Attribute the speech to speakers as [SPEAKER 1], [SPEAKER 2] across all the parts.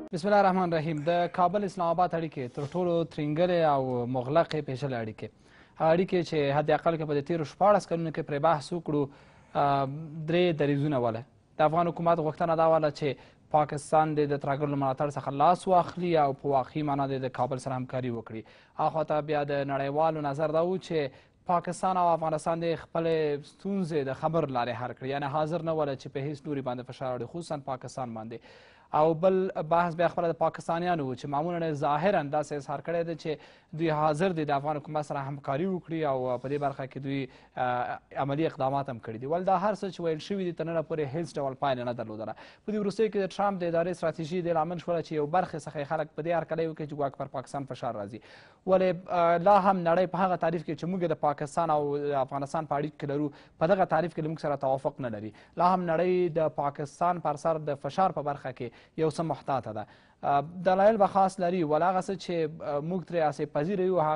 [SPEAKER 1] بسم الله الرحمن الرحیم. د کابل اسلام آباد اړیکې تر ټولو ترینګلې او مغلقې پیچلې اړیکې چې حد اقل که په د تېرو 14 کلونو کې پرې بحث وکړو 3 دریځونه وله. د افغان حکومت غوښتنه دا وله چې پاکستان د ترهګرو له ملاتړ څخه لاس واخلي او په واقعي معنا د کابل سره همکاري وکړي. اخواته بیا د نړیوالو نظر دا و چې پاکستان او افغانستان د خپلې ستونزې د خبرو لارې حل کړي، یعنې حاضر نه وله چې په هېڅ لوري باندې فشار راوړي، خصوصا پاکستان باندې. او بل بحث بیا خپله د پاکستانیانو و چې معمولا ظاهرا داسې اظهار کړی دی چې دوی حاضر دي د افغان حکومت سره همکاري وکړي او په دې برخه کې دوی عملي اقدامات هم کړي دي. ول دا هر څه چې ویل شوي دي تر ننه پورې هېڅ ډول پایله نه درلودله. په دې وروستیو کې د ټرمپ د ادارې ستراتیژي دې لامل شوله چې یو برخې څخه یې خلک په دې هرکلی وکړي چې ګواکې پر پاکستان فشار راځي. ولې لا هم نړۍ په هغه تعریف کې چې موږ د پاکستان او افغانستان په اړیکو کې لرو په دغه تعریف کې له موږ سره توافق نه لري. لا هم نړۍ د پاکستان پر سر د فشار په برخه کې یو څه محتاط ده. دلایل به خاص لري، ول هغه څه چې موږ ترې اسې پذیره یو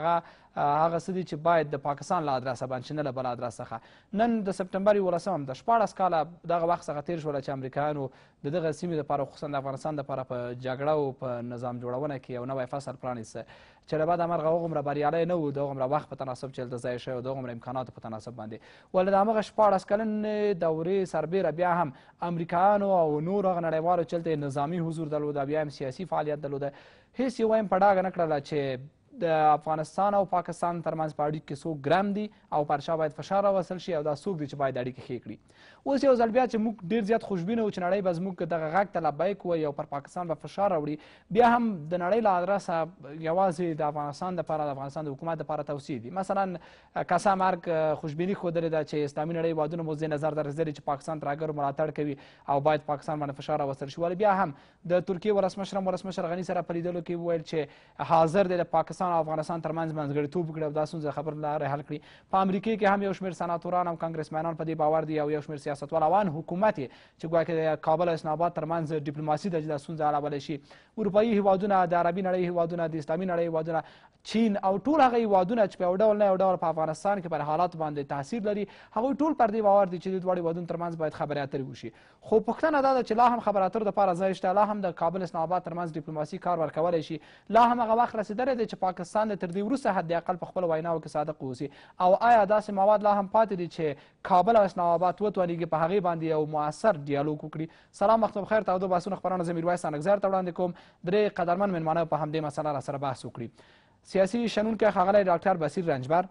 [SPEAKER 1] هغه څه دي چې باید د پاکستان له ادرسه باندې چې نه له بل ادرس څخه. نن د سپټمبر 11 د 14 کاله دغه وخت څخه تېر شوله چې امریکایانو د دغه سیمې دپاره خصوصا د افغانستان دپاره په جګړه او په نظام جوړونه کې یو نوی فصل پرانیسته چې له بعد مرغه هغومره بریالی نه و، د هغومره وخت په تناسب چې هلته ځای شوی او د هغومره امکاناتو په تناسب باندې. ولې د همغه 14 کلنې دورې سربیره بیا هم امریکایانو او نورو هغه نړیوالو چې هلته نظامي حضور درلوده، بیا هم سیاسي فعالیت درلوده، هېڅ یې وایم په ډاګه نه کړله چې د افغانستان او پاکستان ترمنځ په اړیکو کې څوک ګرم دي او پر شا باید فشار راوستل شي او دا څوک دي چې باید اړیکې ښې کړي. اوس یو ځل بیا چې موږ ډېر زیات خوشبینه وو چې نړۍ به زموږ دغه غږ ته لبیک وایي او پر پاکستان به فشار راوړي، بیا هم د نړۍ له ادرسه یوازې د افغانستان دپاره د افغانستان د حکومت دپاره توصیې دي. مثلا کاسا مرګ خوشبیني ښودلې ده چې اسلامي نړۍ هېوادونه مو دې نظر دررسېدلي چې پاکستان ترهګرو ملاتړ کوي او باید پاکستان باندې فشار راوستل شي. ولې بیا هم د ترکیې ولسمشر غني سره په لیدلو کې وویل چې حاضر دی د پاکستان او افغانستان ترمنځ منځګړیتوب وکړي او دا ستونزه خبر لارې حل کړي. په امریکې کې هم یو شمېر سناتوران او کانګرسمنان په دې باور دي او یو شمېر سیاستوالان حکومت یې چې ګواکې د کابل او اسلام آباد ترمنځ ډیپلوماسي ده چې دا ستونزه حلولی شي. اروپایي هېوادونه، د عربي نړۍ هېوادونه، د اسلامي نړۍ هېوادونه، چین او ټول هغه هېوادونه چې په یو ډول نه یو ډول په افغانستان کې پر حالاتو باندې تاثیر لري، هغوی ټول پر دې باور دي چې د دواړو هېوادونو ترمنځ باید خبرې اترې وشي. خو پوښتنه دا ده چې لا هم خبرې اترو دپاره ځای شته، لا هم د کابل اسلام آباد ترمنځ ډیپلوماسي کار ورکولی شي، لا هم هغه وخت رسېدلی دی چې پاکستان تر دې وروسته حد اقل په خپلو ویناوو کې صادق اوسي. او آیا داسې مواد لا هم پاتې دي چې کابل او اسلام آباد وتوانېږي په هغې باندې یو مؤثر ډیالوګ وکړي؟ سلام، وخت بخیر. تاوده بحثونه خپرونه زه میرویس انګزار ته وړاندې کوم. درې قدرمن مېلمانه په همدې مسله را سره بحث وکړي. سیاسي شنونکی ښاغلی ډاکټر بصیر رنجبر،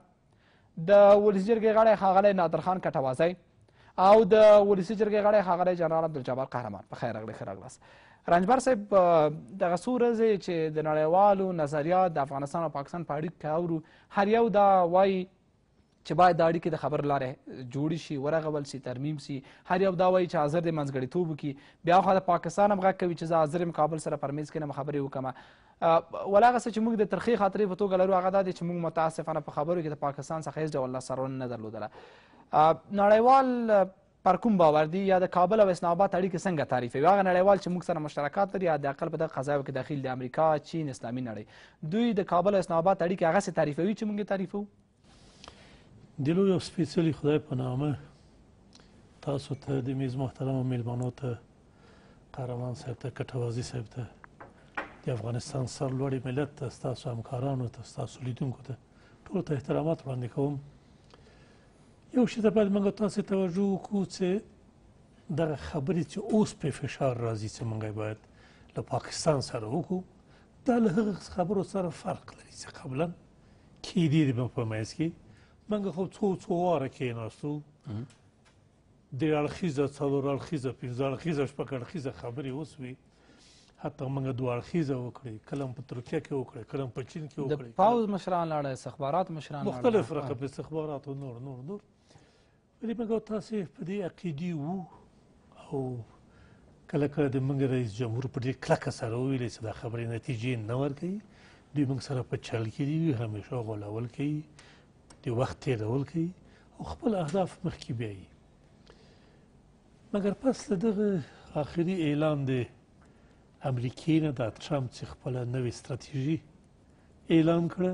[SPEAKER 1] د ولسي جرګې غړی ښاغلی نادرخان کټوازی او د ولسي جرګې غړی ښاغلی جنرال عبدالجبار قهرمان. په خیر راغلی، ښه راغلاست. رنجبر صاحب، دغه څو ورځې چې د نړیوالو نظریات د افغانستان او پاکستان په اړیکو کې اورو، هر یو دا وایي چې باید د اړیکې د خبر لارې جوړې شي، ورغول شي، ترمیم شي. هر یو دا وایي چې حاضر دی منځګړیتوب وکړي. بیا خو د پاکستان هم غږ کوي چې زه حاضر یم کابل سره پر میز کښېنم خبرې وکړم. ول هغه څه چې موږ د ترخې خاطرې په توګه لرو هغه دا دی چې موږ متاسفانه په خبرو کې د پاکستان څخه هېڅ ډول لاسته راوړنه نه درلودله. نړیوال پر کوم باور دي یا د کابل او اسلام آباد اړیکې څنګه تعریفوي؟ هغه نړیوال چې موږ سره مشترکات لري، حد اقل په دغه قضایو کې داخل د امریکا، چین، اسلامي نړۍ، دوی د کابل او اسلام آباد اړیکې هغسې تعریفوي چې موږ یې تعریفوو؟
[SPEAKER 2] د لوی او سپېڅلي خدای په نامه تاسو ته د میز محترمو میلمنو ته، قهرمان صاحب ته، کټوازي صاحب ته، د افغانستان سرلوړي ملت ته، ستاسو همکارانو ته، ستاسو لیدونکو ته، ټولو ته احترامات وړاندې کوم. یو شي ته باید موږ تاسې توجه وکړو چې دغه خبرې چې اوس پرې فشار راځي چې موږ باید له پاکستان سره وکړو، دا له هغه خبرو سره فرق لري چې قبلا کېدې دي په منځ کې. موږ خو څو واره کېناستو، درې اړخیزه، څلور اړخیزه، پنځه اړخیزه، شپږ اړخیزه خبرې وسوې. حتی موږ دوه اړخیزه وکړې، کله په ترکیه کې وکړې، کله په چین کې وکړې،
[SPEAKER 1] د پوځ مشران لاړل، استخبارات مشران لاړل،
[SPEAKER 2] مختلف رقم استخبارات او نور. ولی موږ تاسې په دې عقیدې وو او کله کله د موږ رئیس جمهور په ډېر کلکه سره وویلې چې دا خبرې نتیجې نه ورکوي. دوی موږ سره په چل کې دي، همیشه غولول کوي، د وخت تېرول کوي او خپل اهداف مخکې بیایي. مګر پس له دغه آخري اعلان د امریکې نه د ټرمپ چې خپله نوې ستراتیژي اعلان کړه،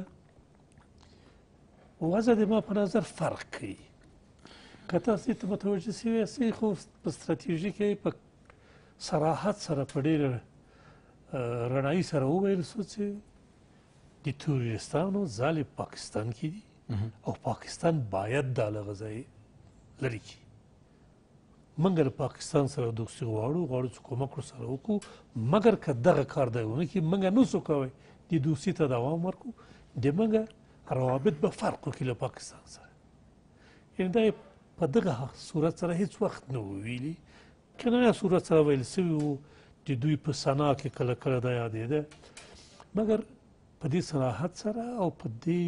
[SPEAKER 2] وضع د ما په نظر فرق کوي. که تاسې ته متوجه شوي یاستئ، خو په ستراتیژي کې په صراحت سره په ډېره رڼایي سره وویل سو چې د تروریستانو ځالې پاکستان کې دي او پاکستان باید دا له غذایي لرې کړي. موږ له پاکستان سره دوستي غواړو چې کومک ورسره وکړو، مګر که دغه کار دی ونه کړي موږ نشو کوی د دوستي ته دوام ورکړو، د موږ روابط به فرق وکړي له پاکستان سره. یعنې دا په دغه صورت سره هیڅ وخت نه و ویلي، کنایه صورت سره ویل سوي وو، د دوی په سنا کې کله کله دا یادېده، مګر په دې صراحت سره او په دې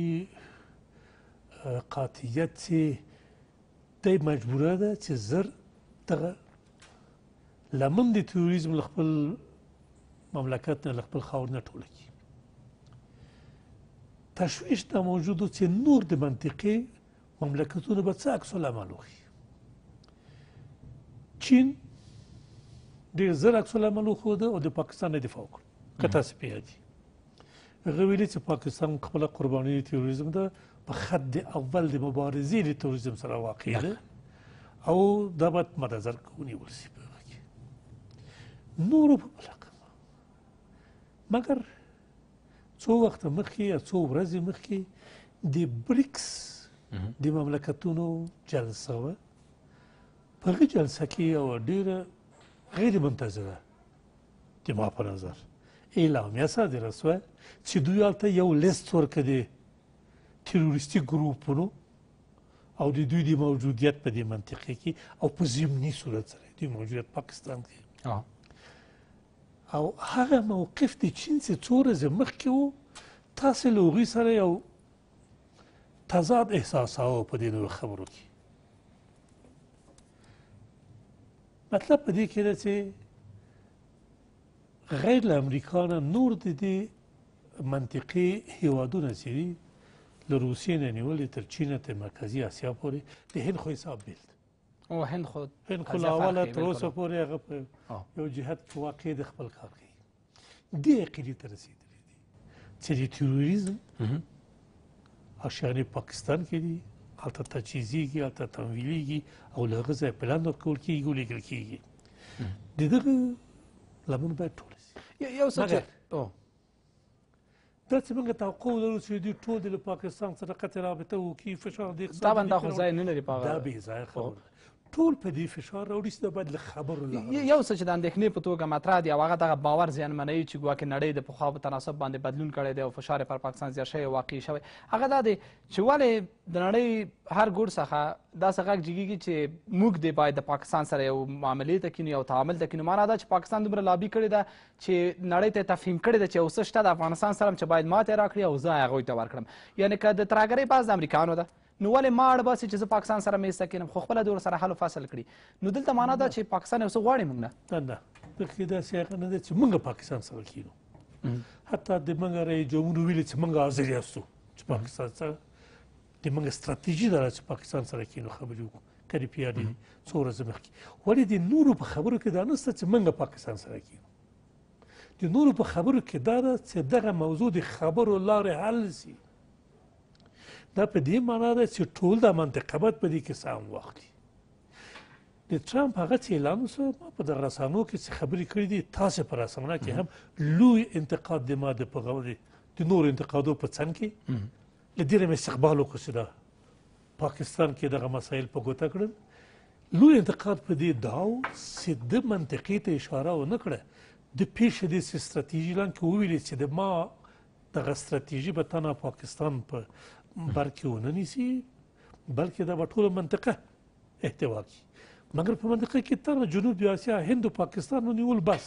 [SPEAKER 2] قاطعیت چې دی مجبوره ده چې زر دغه لمن د تروریزم له خپل مملکت نه له خپل خاور نه ټوله کړي. تشویش دا موجود و چې نور د منطقې مملکتونه به څه عکس العمل وښيي. چین ډېر زر عکس العمل وښوده او د پاکستان نه دفاع وکړه. که تاسې په یاد وي هغه ویلي چې پاکستان خپله قرباني د تروریزم ده، په خط اول د مبارزې د تروریزم سره واقع ده او دا باید مد نظر ونیول شي په هغه کې. نورو په بله قمه مګر څو وخته مخکې یا څو ورځې مخکې د بریکس د مملکتونو جلسه وه. په هغې جلسه کې یوه ډېره غیر منتظره د ما په نظر اعلامیه صادره شوه چې دوی هلته یو لیست ورکړه د تروریستي ګروپونو او د دوی د موجودیت په دې منطقې کې او په ضمني صورت سره دوی موجودیت پاکستان کې او هغه موقف د چین چې څو ورځې مخکې و تاسې له هغوی سره یو تضاد احساساوه په دې نورو خبرو کې. مطلب په دې کې ده چې غیر له امریکا نه نور د دې منطقې هیوادونه چې دي له روسیې نه نیولې تر چین تر مرکزي اسیا پورې د هند خو حساب بیل ده.
[SPEAKER 1] او هند خو
[SPEAKER 2] له اوله تر اوسه پورې هغه په یو جهت په واقع د خپل کار کوي. دې عقیدې ته رسېدلي دي چې د تروریزم اشیانې پاکستان کې دي، هلته تجهیزېږي، هلته تمویلېږي او له هغه ځایه پلان ورکول کېږي او لېږل کېږي. د دغه لمن باید ټوله شي.
[SPEAKER 1] یو څه چې
[SPEAKER 2] دا چې موږ توقع ولرو چې دوی ټول د پاکستان سره قطع رابطه وکړي، فشار د اقتصاد
[SPEAKER 1] طبعا دا خو ځای نه لري په هغه،
[SPEAKER 2] دا بې ځایه خبره ده. ټول په دې فشار راوړي چې دا باید له خبرو
[SPEAKER 1] یو څه چې د اندېښنې په توګه مطرح دي او هغه دغه باور زیانمنوي چې ګواکې نړۍ د پخوا په تناسب باندې بدلون کړی دی او فشار پر پاکستان زیات شوی واقع شوی، هغه دا دی چې ولې د نړۍ هر ګوټ څخه داسې غږ جګېږي چې موږ دې باید د پاکستان سره یو معاملې ته کینو، یو تعامل ته کینو. معنا دا چې پاکستان دومره لابي کړې ده چې نړۍ ته تفهیم کړې ده چې یو څه شته د افغانستان سره چې باید ماتې راکړي او زه هغوی ته ورکړم. یعنې که د ترهګرۍ باز د امریکایانو ده نو ولې ما اړ باسي چې زه پاکستان سره میز ته کښېنم، خو خپله د ورسره حل و فصل کړي. نو دلته معنا ده چې پاکستان یو څه غواړي موږ نه.
[SPEAKER 2] نه دغې داسې هغه نه ده چې موږ پاکستان سره کښېنو. حتی د موږ رئیس جمهور ویلي چې موږ حاضر یاستو چې پاکستان سره د موږ ستراتیژي ده چې پاکستان سره کښېنو خبرې وکړو. که دې په یاد وي څو ورځې مخکې ولې د نورو په خبرو کې دا نشته چې موږ پاکستان سره کښېنو. د نورو په خبرو کې دا ده چې دغه موضوع د خبرو لارې حل شي. دا په دې معنا ده چې ټول دا منطقه باید په دې کې سهم واخلي. د ټرمپ هغه چې اعلان وشو ما په دغه رسنیو کې چې خبرې کړې دي، تاسې په رسنیو کې هم لوی انتقاد د ما د نورو انتقادو په څنګ کې له دې نه مې استقبال وکړو چې دا پاکستان کې دغه مسایل په ګوته کړل. لوی انتقاد په دې دا و چې د منطقې ته اشاره ونه کړه، د پیښې د ستراتیژي اعلان کې وویلې چې د ما دغه ستراتیژي به تنها پاکستان په بر کې ونه نیسي بلکې دا به ټوله منطقه احتوا کړي. مګر په منطقه کې تر جنوب اسیا هند او پاکستان ونیول بس،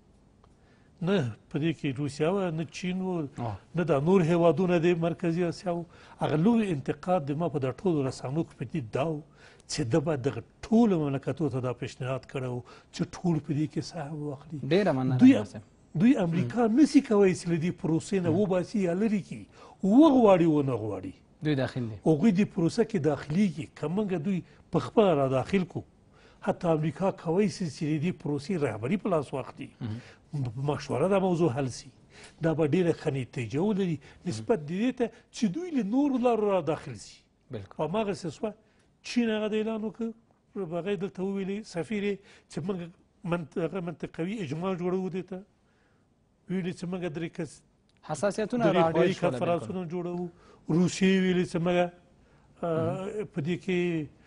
[SPEAKER 2] نه په دې کې روسیه وه نه چین و نه دا نور هیوادونه د مرکزي اسیا و. هغه لوی انتقاد د ما په دا ټولو رسنیو کې په دې دا و چې ده به دغه ټولو مملکتونو ته دا پیشنهاد کړی و چې ټول په دې کې سهم واخلي.
[SPEAKER 1] ډېره مننه.
[SPEAKER 2] دوی امریکا نشي کولی چې له دې پروسې نه وباسي یا لرې کړي، وغواړي ونه غواړي
[SPEAKER 1] دوی داخل دي.
[SPEAKER 2] هغوی دې پروسه کې داخلېږي. که موږ دوی په خپله را داخل کړو، حتی امریکا کولی شي چې د دې پروسې رهبري په لاس واخلي، مشوره دا موضوع حل شي. دا به ډېره ښه نتیجه ولري نسبت د دې ته چې دوی له نورو لارو را داخل شي. په هماغسې شوه چین هغه د اعلان وکړ، هغه دلته وویلې سفیر یې چې موږ منطقوي اجماع جوړوو دې ته. ویلي چې موږ درې
[SPEAKER 1] حساسیتونه
[SPEAKER 2] دغې
[SPEAKER 1] راډېر
[SPEAKER 2] هوایي
[SPEAKER 1] شول
[SPEAKER 2] کنفرانسونه جوړوو. روسیې ویلي چې موږ په دې کې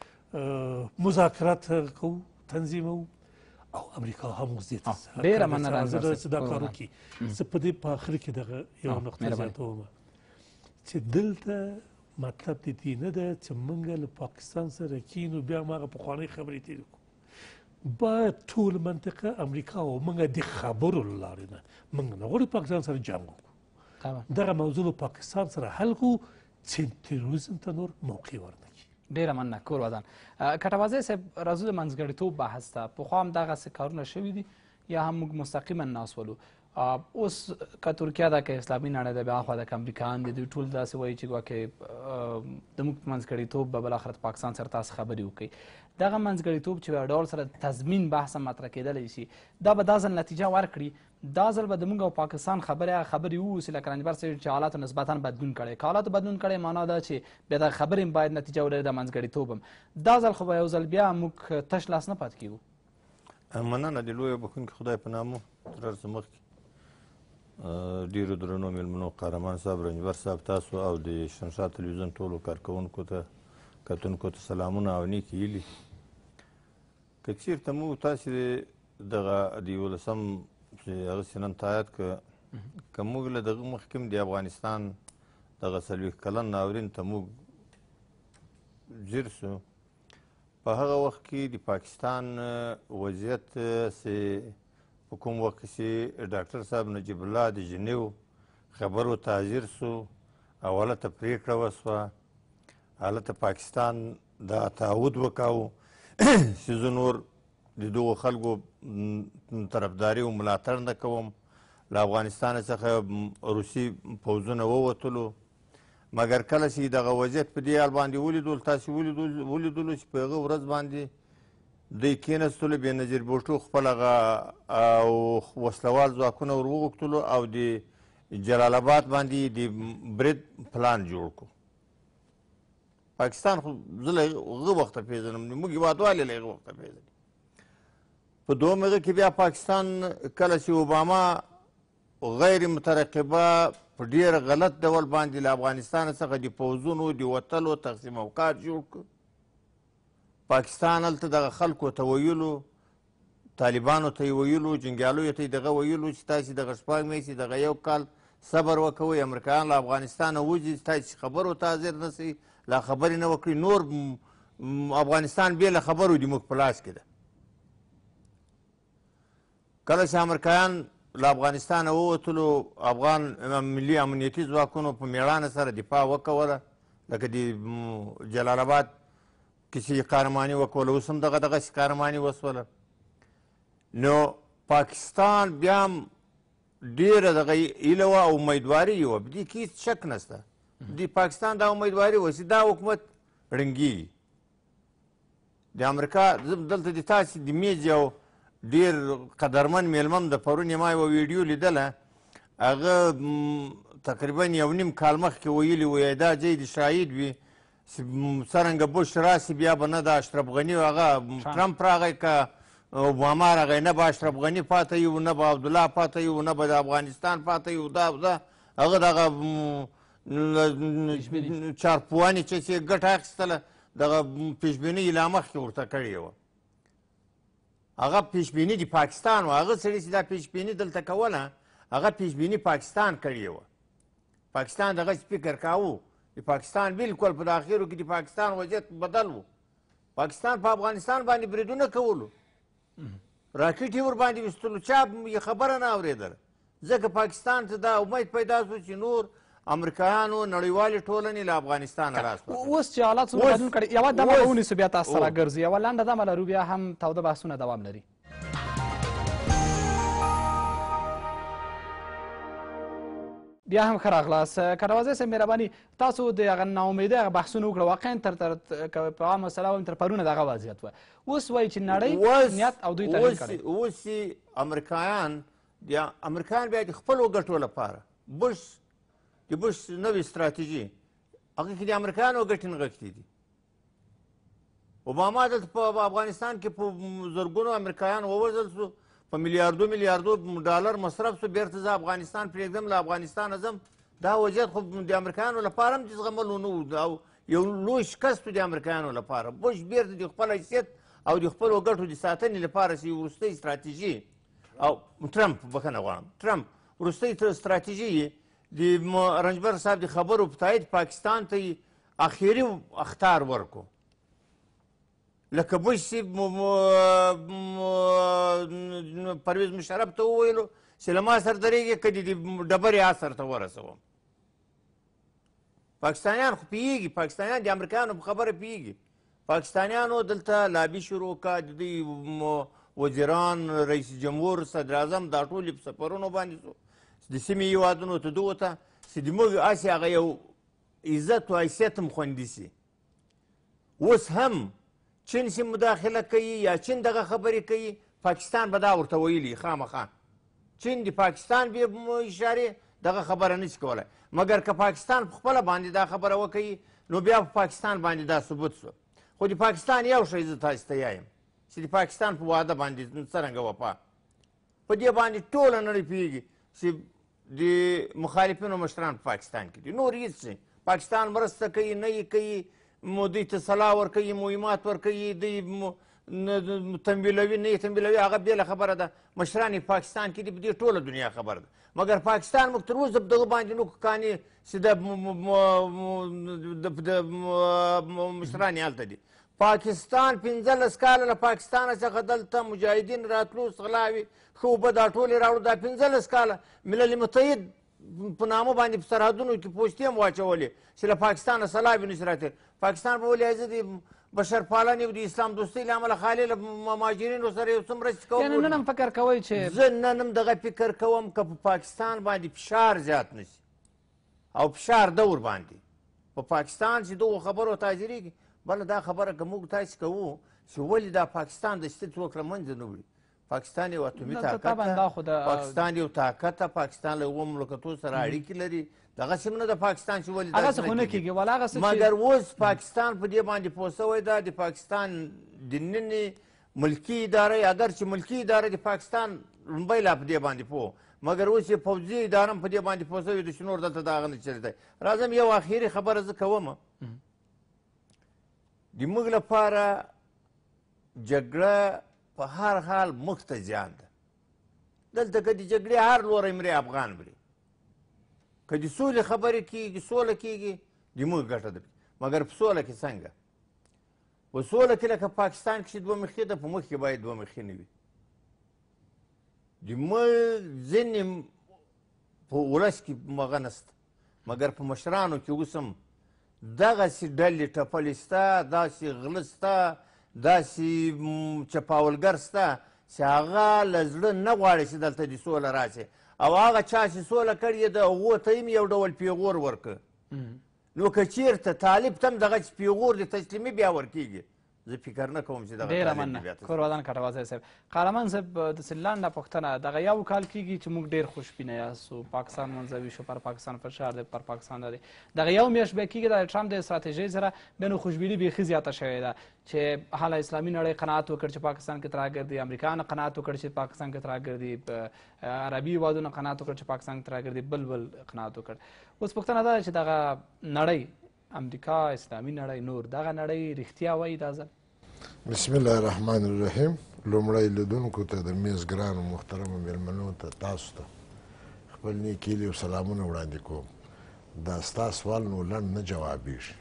[SPEAKER 2] مذاکرات کوو، تنظیموو، او امریکا هم اوس دې ته
[SPEAKER 1] ډېره مننه
[SPEAKER 2] حاضر ده چې دا کار وکړي. زه په دې په آخر کې دغه یوه نقطه زیاتوم چې دلته مطلب د دې نه ده چې موږ له پاکستان سره کینو بیا هماغه پخوانۍ خبرې تېرې کړو. باید ټول منطقه امریکا او موږ د خبرو له لارې نه، موږ نه غواړو پاکستان سره جنګ وکړو، دغه موضوع له پاکستان سره حل کړو چې تروریزم ته نور موقع ورنه کړي.
[SPEAKER 1] ډېره مننه کور ودان. کټوازی صاحب، راځو د منځګړیتوب بحث ته. پخوا هم دغسې کارونه شوي دي یا هم موږ مستقیما ناست ولو؟ اوس که ترکیه ده که اسلامي نړۍ ده، بیا اخوا ده که امریکایان دي، دوی ټول داسې وایي چې ګواکې د موږ په منځګړیتوب به بالاخره د پاکستان سره تاسو خبرې وکړئ. دغه منځګړیتوب چې په ډول سره تضمین بحث هم مطرح کېدلی شي، دا به دا ځل نتیجه ورکړي. دا ځل به د موږ او پاکستان خبرې ووسي لکه رنجبر صاحب چې حالاتو نسبتا بدلون کړی. که حالاتو بدلون کړی معنا دا چې بیا دغه خبرې هم باید نتیجه ولري، د منځګړیتوب هم. دا ځل خو به یو ځل بیا موږ تش لاس نه پاتې کېږو.
[SPEAKER 3] مننه د لویو بخښونکي خدای په نامه. تر هر څه مخکې ډېرو درنو مېلمنو، قهرمان صاحب، رنجبر صاحب، تاسو او د شمشاد تلویزیون ټولو کارکوونکو ته، کتونکو ته سلامونه او نیکې هیلې. که چېرته موږ تاسې دغه د 11 چې هغسې نن تایید که موږ له دغه مخکې هم د افغانستان دغه 40 کلن ناورین ته موږ ځیر سو، په هغه وخت کې د پاکستان وضعیت چې په کوم وخت کې چې ډاکټر صاحب نجیب الله د ژنیو خبرو ته حاضر سو، او هلته پرېکړه وسوه، هلته پاکستان دا تعهد وکاو چې زه نور د دغو خلکو طرفداري او ملاتړ نه کوم. له افغانستان څخه روسي پوځونه ووتلو، مګر کله چې دغه وضعیت په دې حال باندې ولیدل، تاسې ولیدلو چې په هغه ورځ باندې دوی کېنستلو، بېنظیر بوټو خپل هغه وسلوال ځواکونه ور وغوښتلو او د جلال آباد باندې د برید پلان جوړ کړو. پاکستان خو زه له هغه وخته پېژنم، موږ هېوادوال یې له هغه وخته پېژني. په دوم هغه کې بیا پاکستان کله چې اوباما غیر مترقبه په ډېر غلط ډول باندې له افغانستان څخه د پوځونو د وتلو تقسیم اوقات جوړ کړ، پاکستان هلته دغه خلکو ته ویلو، طالبانو ته یې ویلو، جنګیالیو ته یې دغه ویلو چې تاسې دغه شپږ میاشتې دغه یو کال صبر وکوئ، امریکایان له افغانستانه وځي، تاسې خبرو ته حاضر نه سئ، لا خبرې نه وکړئ، نور افغانستان بې له خبرو د موږ په لاس کې ده. کله چې امریکایان له افغانستانه ووتلو، افغان ملي امنیتي ځواکونو په مېړانه سره دفاع وکوله، لکه د جلال آباد کې چې قهرماني وکوله، اوس هم دغسې قهرماني وسوله. نو پاکستان بیا هم ډېره دغه هیله وه او امیدواري یې وه، په دې کې هېڅ شک نشته. د پاکستان دا امیدواري وه چې دا حکومت ړنګېږي. د امریکا دلته د تاسې د میز یو ډېر قدرمن میلمن د پرون یې ما یوه ویډیو لیدله، هغه تقریبا 1.5 کال مخکې ویلي وو دا ځای د شاهد وي، څرنګه بوش راسي بیا به نه د اشرف غني هغه ټرمپ راغی، که اوباما راغی، نه به اشرف غني پاته یو، نه به عبدالله پاته یو، نه به د افغانستان پاته یو. دا هغه دغه چارپوانې چې ګټه اخیستله، دغه پیشبیني یې لا مخکې ورته کړې وه. هغه پیشبیني د پاکستان وه، هغه سړي چې دا پیشبیني دلته کوله، هغه پیشبیني پاکستان کړې وه. پاکستان دغسې فکر کاوه، د پاکستان بلکل په اخرو کې د پاکستان وضعیت بدل و. پاکستان په افغانستان باندې بریدونه کولو، راکټ یې ورباندې ویستلو، چا یې خبره نه اورېدله، ځکه پاکستان ته دا امید پیدا شو چې نور امریکایانو نړیوالې ټولنې له افغانستانه لاس
[SPEAKER 1] اوس چې حالات څومره بدلون کړي. یوه دمه به ونیسو، بیا تاسو سره ګرځو، یوه لنډه دمه لرو، بیا هم تاوده بحثونه دوام لري. بیا هم ښه راغلاست. کټوازی صاحب مهرباني، تاسو د هغه ناامیدۍ هغه بحثونه وکړه، واقعا په عامه مسله وایم تر پرونه دغه وضعیت وه. اوس وایي چې نړۍ نیت او دوی تغییر کړی.
[SPEAKER 3] اوس امریکایان بیا د خپلو ګټو لپاره د بوش نوې ستراتیژي، هغه کې د امریکایانو ګټې نغښتې دي. اوباما دلته په افغانستان کې په زرګونو امریکایان ووژل سو، په میلیاردو ډالر مصرف شو، بیرته زه افغانستان پرېږدم، له افغانستانه ځم. دا وضعیت خو د امریکایانو لپاره هم د زغملو نه و او یو لوی شکست و د امریکایانو لپاره. بوش بیرته د خپل حیثیت او د خپلو ګټو د ساتنې لپاره چې وروستۍ ستراتیژي او ټرمپ بخښنه غواړم ټرمپ وروستۍ ستراتیژي یې د رنجبر صاحب د خبرو په تایید پاکستان ته یې اخري اخطار ورکړو. لکه بوش صاحب پرویز مشرف ته وویلو چې له ما سره درېږي که د ډبرې عصر ته ورسوم. پاکستانیان خو پوهېږي، پاکستانیان د امریکایانو په خبره پوهېږي. پاکستانیانو دلته لابي شروع کړه، د دوی وزیران، رئیس جمهور، صدر اعظم دا ټول په سفرونو باندې شو د سیمې هېوادونو ته دغو ته چې زموږ هسې هغه یو عزت و حیثیت هم خوندي شي. اوس هم چین چې مداخله کوي یا چین دغه خبرې کوي، پاکستان به دا ورته ویلي خامخا. چین د پاکستان بې اشارې دغه خبره نشي کولی، مګر که پاکستان په خپله باندې دا خبره وکوي نو بیا په پاکستان باندې دا ثبوت شو. خو د پاکستان یو شی زه تاسو ته یایم چې د پاکستان په واده باندې څرنګه وفا، په دې باندې ټوله نړۍ پوهېږي چې د مخالفینو مشران په پاکستان کې دي. نور هېڅ شی پاکستان مرسته کوي نه یې کوي، دوی ته سلاح ورکوي، مهمات ورکوي، دوی تنبیلوي نه یې تنبیلوي، هغه بېله خبره ده. مشران یې پاکستان کې دي، په دې ټوله دنیا خبره ده. مګر پاکستان موږ تر اوسه په دغه باندې نو کانې چې د مشران یې هلته دي. پاکستان 15 کاله له پاکستانه څخه دلته مجاهدین راتلو، غلاوې، ښه اوبه دا ټول یې راوړو. دا 15 کاله ملل متحد په نامه باندې په سرحدونو کې پوستې هم واچولې چې له پاکستانه سلابې نشي راتللی. پاکستان به ولې زه د بشرپالنې او د اسلام دوستۍ له امله خالي له مهاجرینو سره یو څه مرستې کوم.
[SPEAKER 1] یعنې نن هم فکر کوئ چې
[SPEAKER 3] زه نن هم دغه فکر کوم که په پاکستان باندې فشار زیات نه شي او فشار دور باندې په پاکستان چې دغو خبرو تاجرېږي. بله دا خبره که موږ تاسې کوو چې ولې دا پاکستان د شته څوک له منځه نه وړي. پاکستان یو اتومي طاقت ده، پاکستان یو طاقت ده، پاکستان له هغو مملکتو سره اړیکې لري. دغسې هم نه ده پاکستان چې ولې
[SPEAKER 1] هغسې خو نه کېږي.
[SPEAKER 3] مګر اوس پاکستان په دې باندې پوه شوی ده. د پاکستان د نننې ملکي اداره، اگر چې ملکي اداره د پاکستان لومبی لا په دې باندې پوه، مګر اوس یې پوځي اداره هم په دې باندې پوه شوې ده چې نور دلته د هغه نه چلېدی. راځم یو اخري خبره زه کوم. د موږ لپاره جګړه په هر حال موږ ته زیان ده. دلته که د جګړې هر لوری مرې افغان مرې، که د سولې خبرې کېږي، سوله کېږي، د موږ ګټه ده. مګر په سوله کې څنګه؟ په سوله کې لکه پاکستان کې چې دوه مخې ده، په موږ کې باید دوه مخې نه وي. د موږ ځینې په ولس کې مغه نسته، مګر په مشرانو کې اوس هم دغسې ډلې ټپلې شته، داسې غله شته، داسې چپاولګر شته چې هغه له زړه نه غواړي چې دلته د سوله راشي. او هغه چا چې سوله کړې ده هغو ته هم یو ډول پیغور ورکړه. نو که چېرته طالب ته هم دغسې پیغور د تسلیمي بیا ورکېږي، زه فکر نه کوم چې دغه
[SPEAKER 1] ډېره مننه کورودان کټوازی صاحب. قهرمان صاحب داسې لنډه پوښتنه، دغه یو کال کېږي چې موږ ډېر خوشبینه یاستو، پاکستان منزوي شو، پر پاکستان فشار دی، پر پاکستان دی. دغه یو میاشت بیا کېږي د ټرمپ د استراتیژۍ سره بیا نو خوشبیني بیخي زیاته شوې ده چې حاله اسلامي نړۍ قناعت وکړ چې پاکستان کې تراګردي، امریکا نه قناعت وکړ چې پاکستان کې تراګردي، عربي هېوادونه قناعت وکړ چې پاکستان کې تراګردي، بل قناعت وکړ. اوس پوښتنه دا ده چې دغه نړۍ، امریکا، اسلامي نړۍ، نور دغه نړۍ رښتیا وایي دا ځل؟
[SPEAKER 4] بسم الله الرحمن الرحیم. لومړی لیدونکو ته د میز ګرانو محترمو مېلمنو ته تاسو ته خپل نیک هیلې او سلامونه وړاندې کوم. دا ستا سوال نو لنډ نه جوابېږي.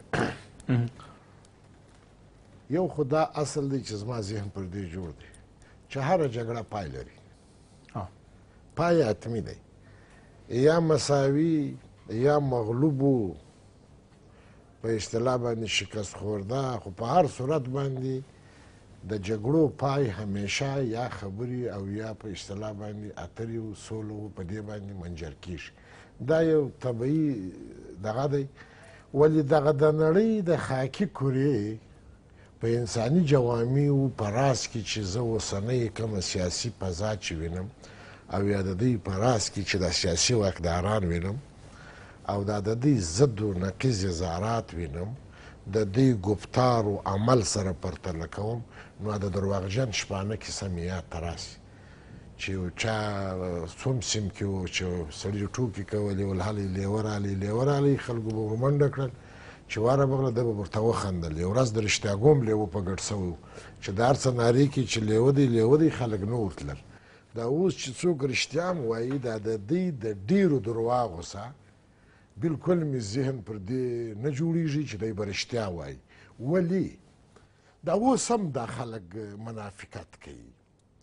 [SPEAKER 4] یو خو دا اصل دی چې زما ذهن پر دې جوړ دی چې هره جګړه پای لري، پای حتمي دی، یا مساوي یا مغلوبو په اصطلاح باندې شکست خورده. خو په هر صورت باندې د جګړو پای همیشه یا خبرې او یا په اصطلاح باندې اترې او سولو په دې باندې منجر کیږي. دا یو طبیعي دغه دی. ولې دغه د نړۍ د خاکي کورې په انساني جوامعو په راس کې چې زه اوسنۍ کومه سیاسي فضا چې وینم او یا د دوی په راس کې چې د سیاسي واکداران وینم او دا د دوی ضد و نقیض اظهارات وینم، د دوی ګفتار و عمل سره پرتله کوم، نو د درواغجن شپانه کیسه مې یاد ته راسي چې چا څوم سیم کې و چې سړي ټوکې کولې ول هلې لیوه رالی خلکو به ورمنډه کړل چې واره بغله ده به ورته وخندل یو ورځ د رښتیاګوم لیوه په ګډ سوی و چې د هر څه نارې کړي چې لیوه دی خلک نه ورتلل دا اوس چې څوک رښتیا هم وایي دا د دوی د ډېرو درواغو سه بلکل مې ذهن پر دې نه جوړېږي چې دی به رښتیا وایي ولې دا اوس هم دا خلک منافقت کوي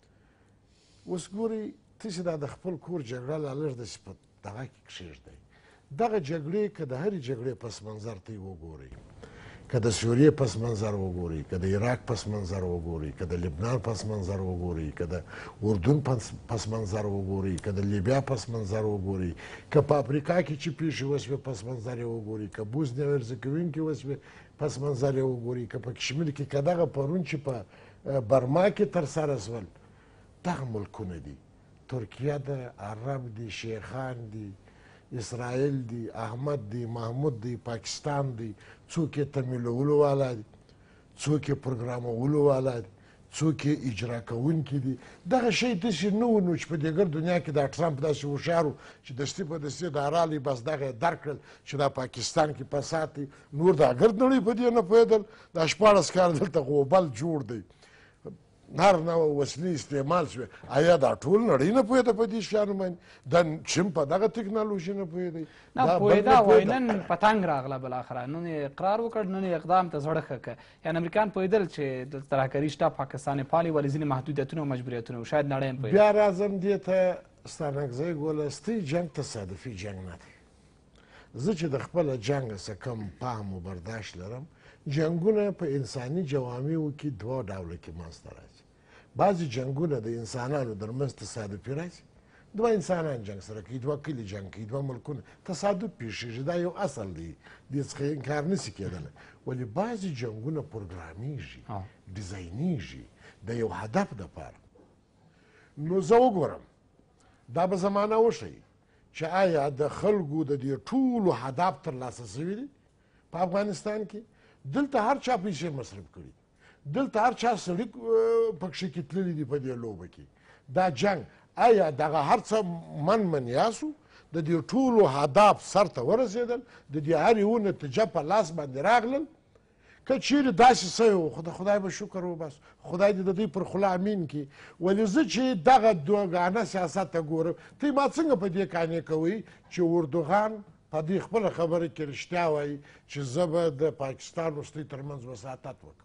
[SPEAKER 4] اوس ګورئ تاسې دا د خپل کور جګړه لا لږ داسې په دغه کې کښېږدئ دغه جګړې که د هرې جګړې پس منظر ته یې وګورئ که د سوریې پس منظر وګورئ که د عراق پس منظر وګورئ که د لبنان پس منظر وګورئ که د اردن پس منظر وګورئ که د لیبیا پس منظر وګورئ که په افریقا کې چې پیښې وسوې پس منظر یې وګورئ که بوسنیا و هرزګوین کې وسوې پس منظر یې وګورئ که په کشمیر کې که دغه پرون چې په برما کې ترسره شول دغه ملکونه دي ترکیه ده عرب دي شیخان دي اسرائیل دی احمد دی محمود دی پاکستان دی څوک یې تمیلولو والا دي څوک یې پروګرامولو والا دي څوک یې اجرا کوونکي دي دغه شی داسې نه و نو چې په دې ګر دنیا کې دا ټرمپ داسې هوښیار و چې دستي په دستي دا رالی بس دغه یې درک کړل چې دا پاکستان کې فساد دی نور دا ګرد نړۍ په دې نه پوهېدل دا 14 کاله دلته غوبل جوړ دی هر نوع وسلې استعمال شوې آیا دا ټول نړۍ نه پوهېده په دې شیانو باندې دا چین په دغه ټکنالوژي نه پوهېدی
[SPEAKER 1] نه پوهېده وایي نن پتنګ راغله بالاخره نن یې اقرار وکړ نن یې اقدام ته زړه ښه کړ یعنې امریکایان پوهېدل چې دلته ترهګري شته پاکستان یې پالي ولې ځینې محدودیتونه او مجبوریتونه شاید نړۍ هم پوهېده
[SPEAKER 4] بیا راځم دې ته ستانکزی ګوله ستۍ جنګ تصادفي جنګ نه دی زه چې د خپله جنګ څه کم فهم و برداشت لرم جنګونه په انساني جوامعو کې دوه ډوله کې منځته راځي بعضې جنګونه د انسانانو ترمنځ تصادفي راځي دوه انسانان جنګ سره کوي دوه کلي جنګ کوي دوه ملکونه تصادف پیښیږي دا یو اصل دی دې څخه انکار نسي کېدلی ولې بعضې جنګونه پروګرامېږي ډیزاینېږي د یو هدف دپاره نو زه وګورم دا به زمانه وښیي چې آیا د خلکو د دې ټولو هدف ترلاسه سوي دي په افغانستان کې دلته هر چا پیسې مصرف کړي دلته هر چا سړي پکښې کې تللي دي په دې لوبه کې دا جنګ آیا دغه هر څه من یاسو د دې ټولو هدف سر ته ورسېدل د دې هر یو نتیجه په لاس باندې راغلل که چیرې داسې څه و خو د خدای به شکر وباسو خدای دې د دوی پر خوله امین کړي ولې زه چې دغه دوګانه سیاست ته ګورم ته ما څنګه په دې قانع کوئ چې اردوغان په دې خپله خبره کې رښتیا وایي چې زه به د پاکستان وروستۍ ترمنځ وساطت وکړم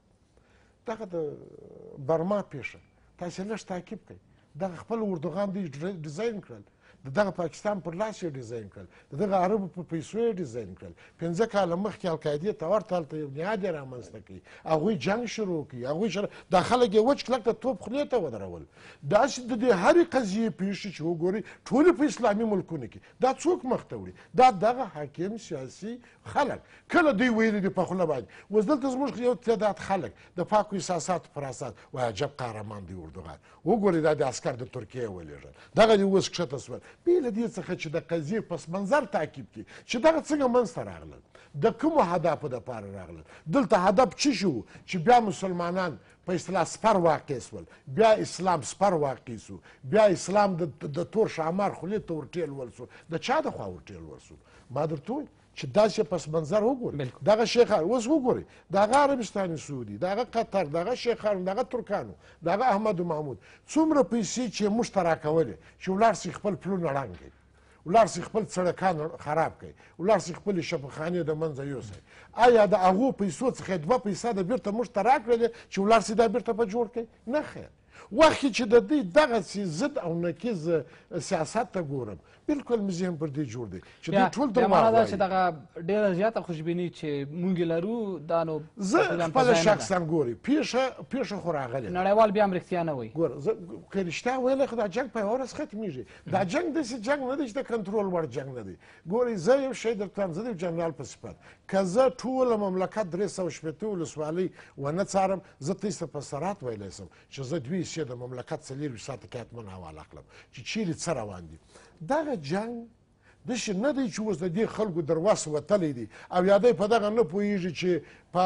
[SPEAKER 4] دغه د برما پیښه تاسې لږ تعقیب کړئ دغه خپل اردوغان دوی ډیزاین کړل د دغه پاکستان پر لاس یې ډیزاین کړل د دغه عربو په پیسو یې ډیزاین کړل 15 کاله مخکې القاعدې ته ورته هلته یو نهاد یې رامنځته کړي هغوی جنګ شروع کړي هغوی دا خلک یې وچ کلک د توپ خولې ته ودرول داسې د دې هرې قضیې پیښې چې وګورئ ټولې په اسلامي ملکونو کې دا څوک مخ ته وړي دا دغه حاکم سیاسي خلک کله دوی ویلي دي په خوله باندې اوس دلته زموږ یو تعداد خلک د پاکو احساساتو پر اساس وایي عجب قهرمان دی اردوغان وګورئ دا د عسکر د ترکیې ولیږل دغه دې اوس کښته سول بې له دې څخه چې د قضیې پس منظر تعقیب کړي چې دغه څنګه منځته راغلل د کومو هدفو دپاره راغلل دلته هدف څه شي و چې بیا مسلمانان په اصطلاح سپر واقع سول بیا اسلام سپر واقع سو بیا اسلام د تور شامار خولې ته ورټېلول سو د چا د خوا ورټېلول سو ما درته وویل چې داسې پس منظر وګورئ دغه شیخان اوس وګورئ دغه عربستان سعودي دغه قطر دغه شیخانو دغه ترکانو دغه احمد و محمود څومره پیسې چې موږ ته راکولې چې ولاړ سي خپل پلونه ړنګ کړي ولاړ سي خپل سړکان خراب کړي ولاړ سي خپلې شفاخانې د منځه یوسئ آیا د هغو پیسو څخه 2 پیسه د بیرته موږ ته راکړلې چې ولاړ سي دا بیرته په جوړ کړي نه خیر وخت چې د دوی دغسې ضد او نقیض سیاست ته ګورم بالکل مې ذهن پر دې جوړ دی چې دوی ټول درواغ وایي
[SPEAKER 1] چې دغه ډېره زیاته خوشبیني چې موږ یې لرو دا نو
[SPEAKER 4] زه خپله شخصا ګورې پیښه خو راغلې
[SPEAKER 1] نړیوال بیا هم رښتیا نه وایي
[SPEAKER 4] ګوره زه که رښتیا ویلی خو دا جنګ په یوه ورځ ختمېږي دا جنګ داسې جنګ نه دی چې د کنټرول وړ جنګ نه دی ګورئ زه یو شی درته وایم زه د جنرال په صفت که زه ټوله مملکت 380 ولسوالۍ ونه څارم زه تاسې ته په صراحت ویلی شم چې زه 2 حصې د مملکت 24 ساعته کې حتما حواله کړم چې چیرې څه روان دي دغه جنګ داسې نه دی چې اوس د دې خلکو در وس وتلی دی او یا دی په دغه نه پوهېږي چې په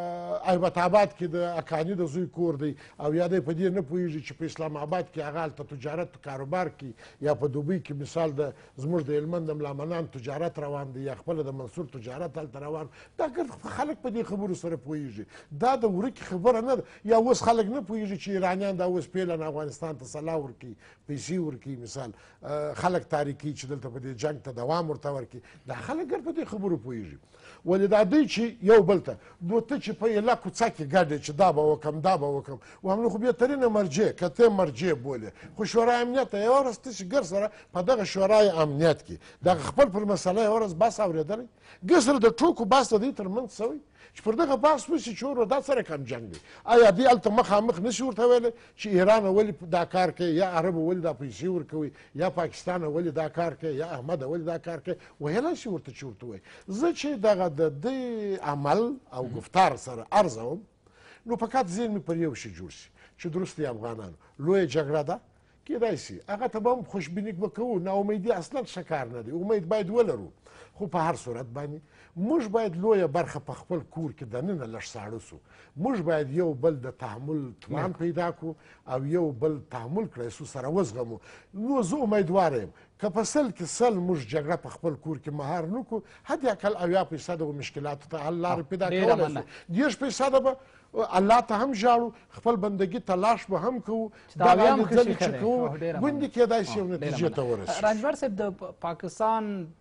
[SPEAKER 4] ایبت آباد کې د اکاني د زوی کور دی او یا دی په دې نه پوهېږي چې په اسلام آباد کې هغه هلته تجارت کاروبار کې یا په دوبۍ کې مثال د زموږ د هلمند د ملامنان تجارت روان دی یا خپله د منصور تجارت هلته روان دا خلک په دې خبرو سره پوهېږي دا د ورکې خبره نه ده یا اوس خلک نه پوهېږي چې ایرانیان دا اوس پیلن افغانستان ته سلاح ورکوي پیسې ورکوي مثال خلک تاریکي چې دلته په دې جنګ ته دوام ورته ورکړي دا خلک ګر په دې خبرو پوهېږي ولې دا دوی چې یو بل ته نو ته چې په یله کوڅه کې ګډې چې دا به وکړم دا به وکړم وهم خو بهترینه مرجع که ته مرجع بولې خو شورای امنیت ته یوه ورځ ته چې ګر سره په دغه شورای امنیت کې دغه خپل پر مسله یوه ورځ بحث اورېدلی ګر سره د ټوکو بحث د دوی تر منځ شوی چې پر دغه بحث وشي چې وروره دا سره کم جنګ دی آیا دوی هلته مخامخ نشي ورته ویلی چې ایران ولې دا کار کوي یا عربو ولې دا پیسې ورکوي یا پاکستان ولې دا کار کوي یا احمد ولې دا کار کوي ویلی شي ورته چې ورته وایي زه چې دغه د دې عمل او گفتار سره ارزوم نو فقط ذهن مې پر یو شي جوړ شي چې درست دی افغانانو لویه جګړه ده کیدای شي هغه ته به هم خوشبیني به کوو ناامیدي اصلا ښه کار نه دی امید باید ولرو خو په هر صورت باندې موږ باید لویه برخه په خپل کور کې دننه لږ ساړه سو موږ باید یو بل د تحمل توان پیدا کړو او یو بل تحمل کړی سو سره وزغمو نو زه امیدواره یم که په سل کې سل موږ جګړه په خپل کور کې مهار نه کړو حد اقل اویا فیصده مشکلاتو ته حل لارې پیدا کولی شو دېرش فیصده به الله ته هم ژاړو خپل بندګي تلاش به هم کوو دغه ځلې چې کوو ګوندې کېدای شي یو نتیجې ته ورسېږو
[SPEAKER 1] رنجبر صاحب د پاکستان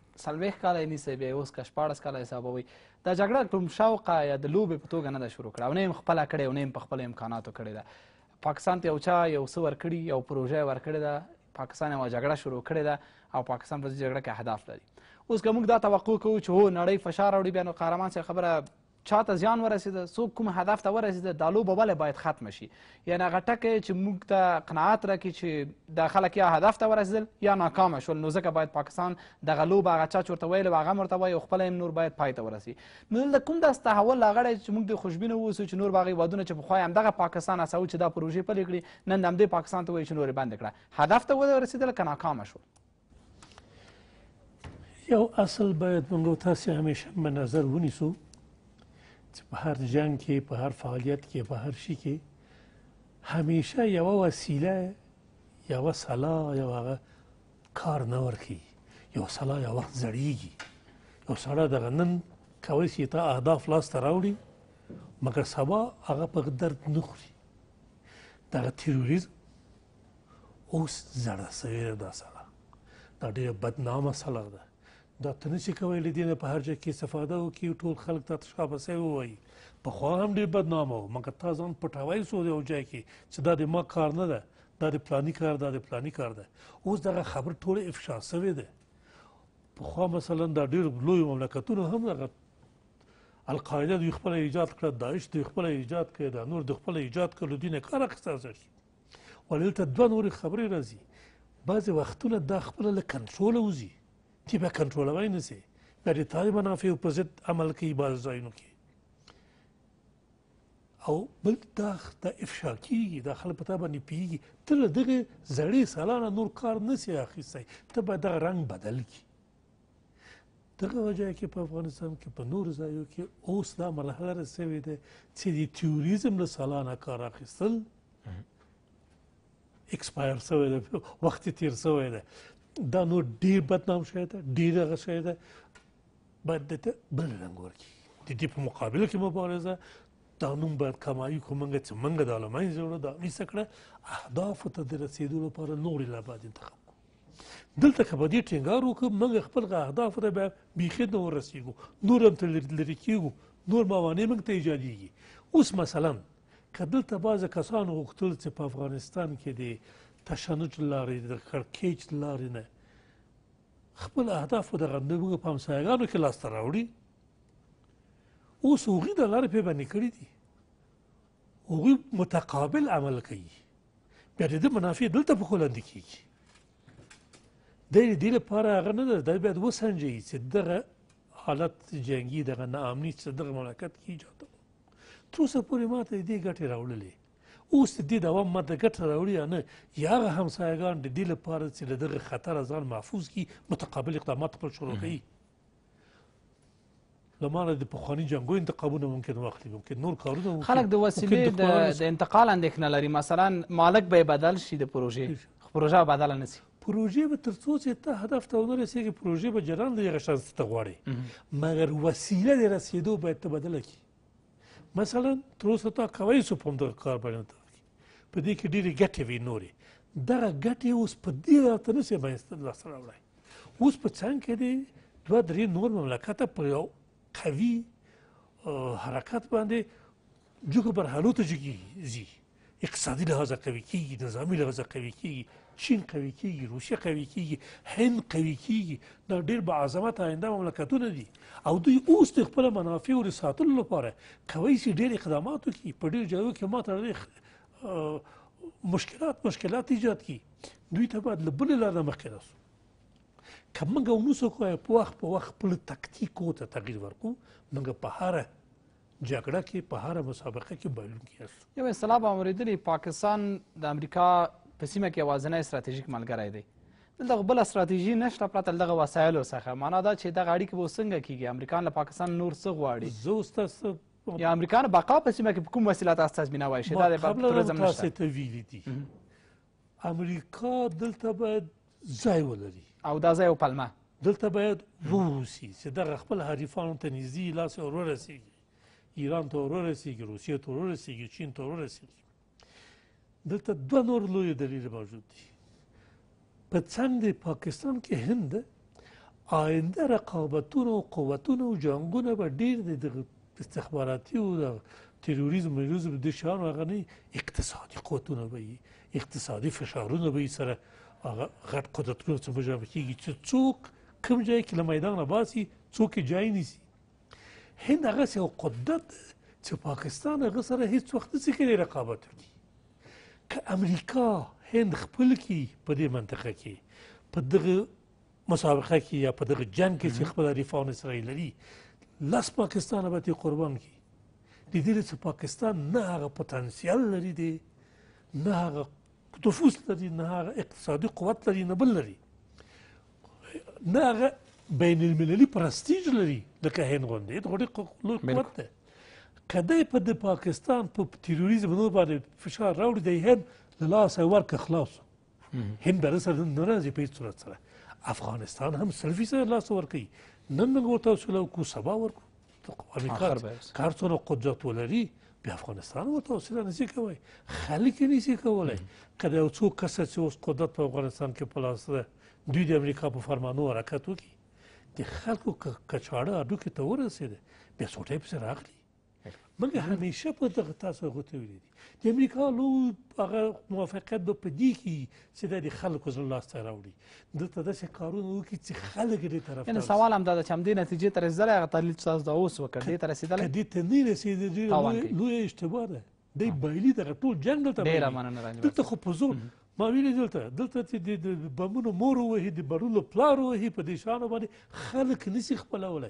[SPEAKER 1] 40 کاله یې نیسي بیا اوس که 14 کاله حسابوئ دا جګړه کوم شوقه یا د لوبې په توګه نه ده شروع کړې او نه یې خپله کړې او نه یې په خپلو امکاناتو کړې ده پاکستان ته یو چا یو څه ورکړي یو پروژه یې ورکړې ده پاکستان یوه جګړه شروع کړې ده او پاکستان په دې جګړه کې اهداف لري اوس که موږ دا توقع کوو چې هو نړۍ فشار راوړي بیا نو قهرمان صاحب خبره چاته زیان ورسېده څوک کوم هدف ته ورسېده دا لوبه ولې باید ختمه شي یعنې هغه ټکی چې موږ ته قناعت راکړي چې دا خلک یا هدف ته ورسېدل یا ناکامه شول نو ځکه باید پاکستان دغه لوبه هغه چا چې ورته ویلې وه هغه هم ورته وایي او خپله هم نور باید پای ته ورسي نو دلته کوم داسې تحول راغلی چې موږ د خوشبینه واوسو چې نور به هغې هېوادونه چې پخوا یې همدغه پاکستان هڅوو چې دا پروژې پلې کړي نن د همدې پاکستان ته وایي چې نور یې بندې کړه هدف ته ورسېدل که ناکامه شول
[SPEAKER 2] یو اصل باید موږ تاسې همیشه په نظر ونیسو چې په هر جنګ کې په هر فعالیت کې په هر شي کې همیشه یوه وسیله یوه سلا یو هغه کار نه ورکوي یو سلا یو وخت زړیږي یو سړی دغه نن کولی شي تا اهداف لاسته راوړي مګر سبا هغه په درد نه خوري دغه تروریزم اوس زړه سوې ده دا سلا دا ډېره بدنامه سلا ده دا ته نشي کولی له دې نه په هر ځای کې استفاده وکړي ټول خلک ته شابه سوی ووایي پخوا هم ډېر بدنامه و مګر تا ځان پټوی سو د یو ځای کې چې دا د ما کار نه ده دا د پلاني کار دا د پلاني کار ده اوس دغه خبر ټوله افشا سوې ده پخوا مثلا دا ډېر لوی مملکتونه هم دغه القاعده دوی خپله ایجاد کړه داعش دوی خپله ایجاد کړه دا نور دوی خپله ایجاد کړه له دوی نه کار اخیستل شي ولې دلته دوه نورې خبرې راځي بعضې وختونه دا خپله له کنټروله وځي چې بیا کنټرولوی نه سي بیا د تاریخ منافعو په ضد عمل کوي بعض ځایونو کې او بل دا افشا کېږي دا خلک په تا باندې پوهېږي ته له دغې زړې سلا نه نور کار نه سي اخیستی ته باید دغه رنګ بدل کړي دغه وجه کې په افغانستان کې په نورو ځایو کې اوس دا مرحله رسوې ده چې د تیوریزم له سلا نه کار اخیستل اکسپایر سوی ده وخت یې تېر سوی ده دا نور ډېر بدنام شوی ده ډېر هغه شوی ده باید دې ته بل رنګ ورکړي د دې په مقابل کې مبارزه دا نوم باید کمایي کړو موږ چې موږ دا له منځه وړو دا نیسه کړه اهدافو ته د رسېدو لپاره نورې لارې باید انتخاب کړو دلته که په دې ټینګار وکړو موږ خپل اهدافو ته بیا بیخي نه ورسېږو نور هم ته لرې کېږو نور موانع موږ ته ایجادېږي اوس مثلا که دلته بعضې کسانو غوښتل چې په افغانستان کې د تشنج لارې د کړکېچ لارې نه خپل اهدافو دغه زموږ په همسایګانو کې لاسته راوړي اوس هغوی د لارې پې باندې کړي دي هغوی متقابل عمل کوي بیا د ده منافع دلته په لاندې کېږي دی د دې لپاره هغه نه ده دی باید وسنجوي چې دغه حالت جنګي دغه ناامني چې دغه مملکت کې ایجاد تر اوسه پورې ما ته د دې ګټې راوړلې اوس د دې دوام ما ته ګټه راوړي یا نه یا هغه همسایګان د دې لپاره چې له دغه خطره ځان محفوظ کړي متقابل اقدامات خپل شروع کوي. له ما نه د پخواني جنګو انتقامونه ممکن واخلي، ممکن نور کارونه
[SPEAKER 1] خلک د وسیلې د انتقال اندېښنه لري، مثلا مالک به یې بدل شي د پروژې، پروژه بدله نه شي.
[SPEAKER 2] پروژې به تر څو چې ته هدف ته ونه رسېږي پروژې به جریان د هغه شان ته غواړي، مګر وسیله د رسېدو باید ته بدله کړي. مثلا تر اوسه تا کولی شو په همدغه کار باندې په دې کې ډېرې ګټې وي نورې، دغه ګټې اوس په دې راته نه شي منځته لاسته راوړی. اوس په څنګ کې دی 2-3 نور مملکته په یو قوي حرکت باندې جوګه برحالو ته ځي، اقتصادي لحاظه قوي کېږي، نظامي لحاظه قوي کېږي، چین قوي کېږي، روسیه قوي کېږي، هند قوي کېږي. دا ډېر با عظمت آینده مملکتونه دي او دوی اوس د خپلو منافعو د ساتلو لپاره کولی شي ډېر اقدامات وکړي. په ډېرو ځایو کې ما ته مشکلات ایجاد کړي، دوی ته باید له بلې لارې مخکې راسو. که موږ ونوسو په وخت خپل تکتیکو ته تغییر ورکړو، موږ په هره جګړه کې په هره مسابقه کې بایلونکي یاستو.
[SPEAKER 1] یو اصطلاح به اورېدلې، پاکستان د امریکا په سیمه کې یوازینی ستراتیژیک ملګری دی. دلته بله ستراتیژي نشته پرته له دغه وسایلو څخه. معنا دا چې دغه اړیکې به څنګه کېږي؟ امریکا له پاکستان نور څه غواړي؟
[SPEAKER 2] زه اوس تاسو
[SPEAKER 1] یا امریکا بقا په سیمه کې په کوم وسیله تاسو تضمینوی شي؟ دا د تروریزم نشته.
[SPEAKER 2] تاسو ته ویلي دي امریکا دلته باید ځای ولري
[SPEAKER 1] او دا ځای او پلمه
[SPEAKER 2] دلته باید ووسي چې دغه خپل حریفانو ته نږدې لاس ور ورسېږي، ایران ته ور ورسېږي، روسیې ته ور ورسېږي، چین ته ور ورسېږي. دلته 2 نور لوی دلیل موجود دي. په څنګ د پاکستان کې هند آینده رقابتونه او قوتونه او جنګونه به ډېر د استخباراتي او د تروریزم د شیانو هغه نه اقتصادي قوتونه به وي، اقتصادي فشارونه به یې سره هغه غټ قدرتونه څه مجابه کېږي چې څوک کوم ځای کې له میدانه باسي څوک یې جای نیسي. هند هغسې یو قدرت چې پاکستان هغه سره هېڅ وخت نشي کولی رقابت وکړي. که امریکا هند خپل کړي په دې منطقه کې په دغه مسابقه کې یا په دغه جنګ کې چې خپل حریفان اسرائیل لري 10 پاکستان به یې قربان کړي. د دې چې پاکستان نه هغه پوتنسیال لري دی، نه هغه نفوذ لري، نه هغه اقتصادي قوت لري، نه بل لري، نه هغه بین المللي پرستیج لري لکه هند غوندې. دا ډېر لوی قوت دی. که دی په د پاکستان په تروریزم نور باندې فشار راوړي دی هند له لاسه ورکړه خلاص. هند به سره نه راځي په هېڅ صورت سره. افغانستان هم سلفي سره لاس ورکوي. نن موږ ورته حوصله وکړو، سبا ورکړو. امریکا که هر څومره قدرت ولري بیا افغانستان ورته حوصله نشي کولی، خلک یې نشي کولی. که د یو څو کسه چې اوس قدرت په افغانستان کې په لاس ده دوی د امریکا په فرمانو حرکت وکړي، د خلکو کچاړه هډوکي ته ورسېده بیا سوټی پسې راغلي. موږ همیشه په دغه تاسو هغو ته ویلي دي د امریکا لوی هغه موافقت به په دې کې چې دا د خلکو زړه لاسته راوړي، دلته داسې کارونه وکړي چې خلک دې طرف
[SPEAKER 1] یعنې سوال همدا ده چې همدې نتیجې ته رسېدلی هغه تحلیل چې تاسو دا اوس وکړ دې ته رسېدلی؟
[SPEAKER 2] که دې ته نه رسېدلی لویه اشتباه ده. دی بایلي دغه ټول جنګ دلته
[SPEAKER 1] ډېره مننه رنجبر
[SPEAKER 2] دلته خو په زور ما ویلي دلته چې د بمونو مور ووهي، د بړولو پلار ووهي، په دې شیانو باندې خلک نشي خپلولی.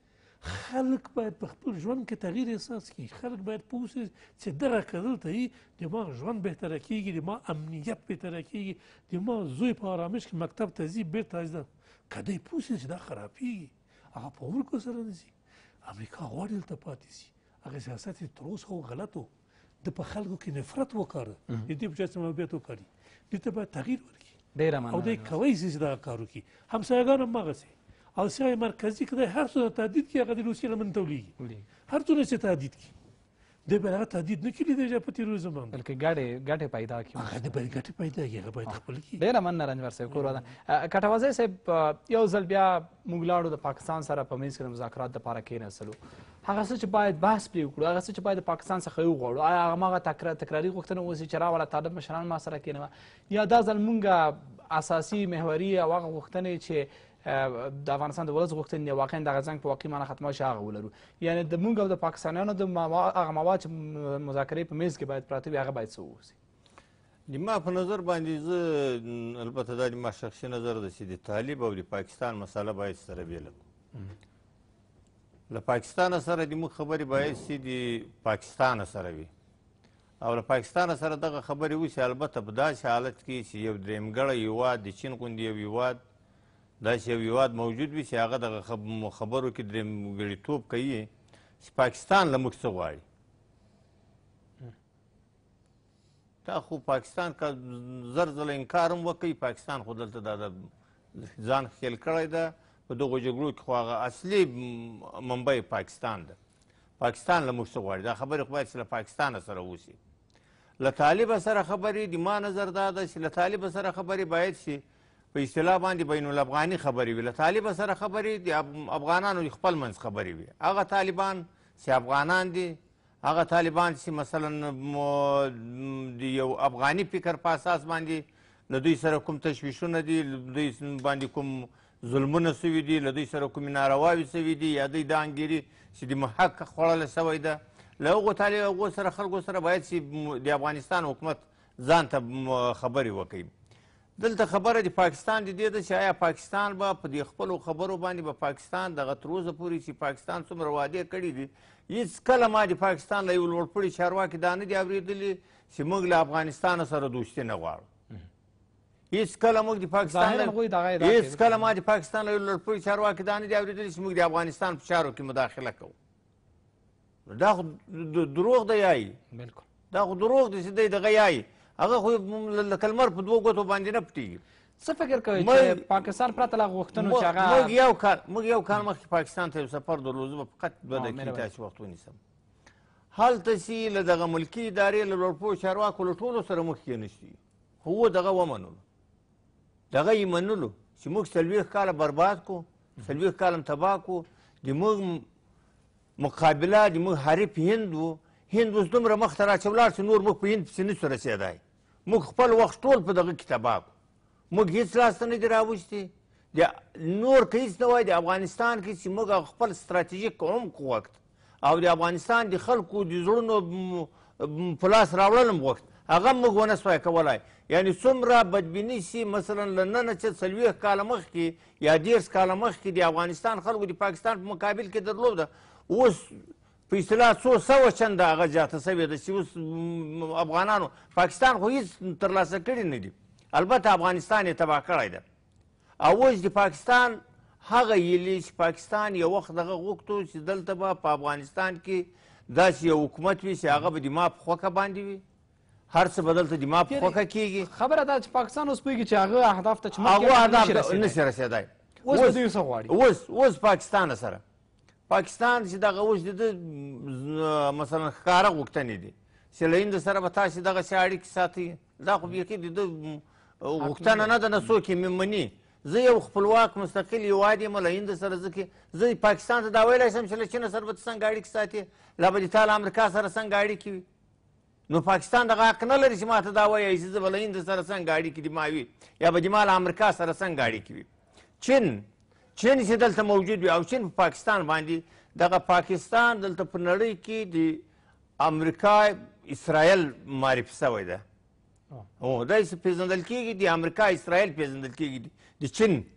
[SPEAKER 2] خلک باید په خپل ژوند کې تغییر احساس کړي. خلک باید پوه شي چې دغه که دلته وي د ما ژوند بهتره کېږي، د ما امنیت بهتره کېږي، د ما زوی په آرامش کې مکتب ته ځي بېرته زده. که دی پوه شي چې دا خرابېږي هغه په عمر کې سره نه ځي. امریکا غواړي دلته پاتې شي. هغه سیاست یې تر اوسه غلط و. د په خلکو کې نفرت وکاره، د دې په جای چې محبت وکړي. دې ته باید تغییر ورکړي او دی کولی شي چې دغه کار وکړي. همسایګان هم هغسې او سیاسي مرکزي که دی هر څه تهدید کړي هغه د روسیې له منځه تولیږي. هر څونه چې تهدید کړي دی باید هغه تهدید نه کړي دی په تروریزم باندې،
[SPEAKER 1] بلکې ګټې پیدا کړي.
[SPEAKER 2] هغه باید ګټې پیدا کړي، هغه باید خپل کړي.
[SPEAKER 1] ډېره مننه رنجبر صاحب. کور ودان کټوازی صاحب، یو ځل بیا موږ لاړو د پاکستان سره په منځ کې د مذاکرات دپاره کېناستلو. هغه څه چې باید بحث پرې وکړو، هغه څه چې باید د پاکستان څخه یې وغواړو، آیا هماغه تکراري غوښتنه اوسي چې راوله طالب مشران ما سره کېنوه، یا دا ځل مونږ اساسي محوري او هغه غوښتنې چې د افغانستان د ولس غوښتنې واقعا دغه جنګ په واقعي معنا ختمه شي هغه ولرو؟ یعنې د مونږ او د پاکستانیانو د هغه مواد چې مذاکرې په میز کې باید پراته وي هغه باید څه واوسي؟
[SPEAKER 3] د ما په نظر باندې زه البته دا د ما شخصي نظر ده چې د طالب او د پاکستان مسله باید سره بېله کړو. له پاکستانه سره د موږ خبرې باید چې د پاکستانه سره وي او له پاکستان سره دغه خبرې وشي، البته په داسې حالت کې چې یو درېیمګړی هېواد د چین غوندې یو هېواد داسې یو هېواد موجود وي چې هغه دغه خبرو کې درېیمګړیتوب کوي چې پاکستان له موږ څه غواړي. دا خو پاکستان که زر ځله انکار هم وکوي، پاکستان خو دلته دا د ځان ښکېل کړی ده په دغو جګړو کې، خو هغه اصلي منبع پاکستان ده. پاکستان له موږ څه غواړي، دا خبرې خو باید چې له پاکستانه سره وشي. له طالبه سره خبرې د ما نظر دا ده چې له طالبه سره خبرې باید شي په اصطلاح باندې بین الافغاني خبرې وي. له طالبه سره خبرې د افغانانو خپل منځ خبرې وي. هغه طالبان چې افغانان دي، هغه طالبان چې مثلا د یو افغاني فکر په اساس باندې له دوی سره کوم تشویشونه دي، دوی باندې کوم ظلمونه سوي دي، له دوی سره کومې نارواوې سوي دي، یا دوی دا انګیري چې د محق خوړله سوی ده، له هغو سره خلکو سره باید چې د افغانستان حکومت ځان ته خبرې وکوي. دلته خبره د پاکستان د دې ده چې آیا پاکستان به په دې خپلو خبرو باندې به پاکستان دغه تر اوسه پورې چې پاکستان څومره وعدې کړي دي، هېڅ کله ما د پاکستان له یو لوړپوړي چارواکي دا نه دي اورېدلي چې موږ له افغانستان سره دوستي نه غواړو. هېڅ کله موږ د پاکستان هېڅ کله ما د پاکستان له یو لوړپوړي چارواکي دا نه دي اورېدلي چې موږ د افغانستان په چارو کې مداخله کوو. دا خو دروغ دی یایي، دا خو دروغ دی چې دی دغه یایي. هغه خو لکه لمر په دوو ګوتو باندې نه پټېږي.
[SPEAKER 1] څه فکر کوئ چې پاکستان پرته له غوښتنو چې هغه
[SPEAKER 3] موږ یو کال مخکې پاکستان ته یو سفر درلود، زه به فقط 2 دقیقې تاسې وخت ونیسم. هلته چې له دغه ملکي ادارې له لوړپوړو چارواکو له ټولو سره موږ کېنستي، خو و دغه ومنلو، دغه یې منلو چې موږ 40 کاله برباد کړو، 40 کاله تباه کړو. د موږ مقابله د موږ حریف هند و. هند اوس دومره مخته راچې ولاړ چې نور موږ په هند پسې نشو رسېدی. موږ خپل وخت ټول په دغه کې تباه کړو. موږ هېڅ لاسته نه دي راوستي. نور که هېڅ نه وای د افغانستان کې چې موږ خپل ستراتیژیک عمق وخت او د افغانستان د خلکو د زړونو په لاس راوړل هم غوښت، هغه موږ ونه سوای کولی. یعنې څومره بدبیني چې مثلا له ننه چې 40 کاله مخکې یا 10 کاله مخکې د افغانستان خلکو د پاکستان په مقابل کې درلوده، اوس په اصطلاح څو سوه چنده هغه زیاته سوې ده چې اوس افغانانو پاکستان خو هېڅ ترلاسه کړي نه دي، البته افغانستان یې تباه کړی ده. او اوس د پاکستان هغه هیلې چې پاکستان یو وخت دغه غوښتو چې دلته به په افغانستان کې داسې یو حکومت وي چې هغه به د ما په خوښه باندې وي، هر څه به دلته د ما په خوښه کېږي.
[SPEAKER 1] خبره دا چې پاکستان اوس پوهېږي چې هغه اهداف ته چې
[SPEAKER 3] هغه اهداف نشي رسېدی.
[SPEAKER 1] اوس به دوی څه غواړي؟
[SPEAKER 3] اوس پاکستان سره پاکستان چې دغه اوس د مثلا ښکاره غوښتنې دي چې له هند سره به تاسې دغسې اړیکې ساتئ، دا خو بیخي د ده غوښتنه نه ده، نه څوک یې مني. زه یو خپلواک مستقل هېواد یم له هند سره، زه پاکستان ته دا ویلی شم چې له چین سره به ته څنګه اړیکې ساتې، لا به د تا له امریکا سره څنګه اړیکې وي. نو پاکستان دغه حق نه لري چې ما ته دا ووایي چې زه به له هند سره څنګه اړیکې د ما وي، یا به د ما له امریکا سره څنګه اړیکې وي. چین چې دلته موجود وي او چین په پاکستان باندې، دغه پاکستان دلته په نړۍ کې د امریکا اسرائیل معرفي شوی ده. دا پېژندل کېږي، د امریکا اسرائیل پېژندل کېږي، د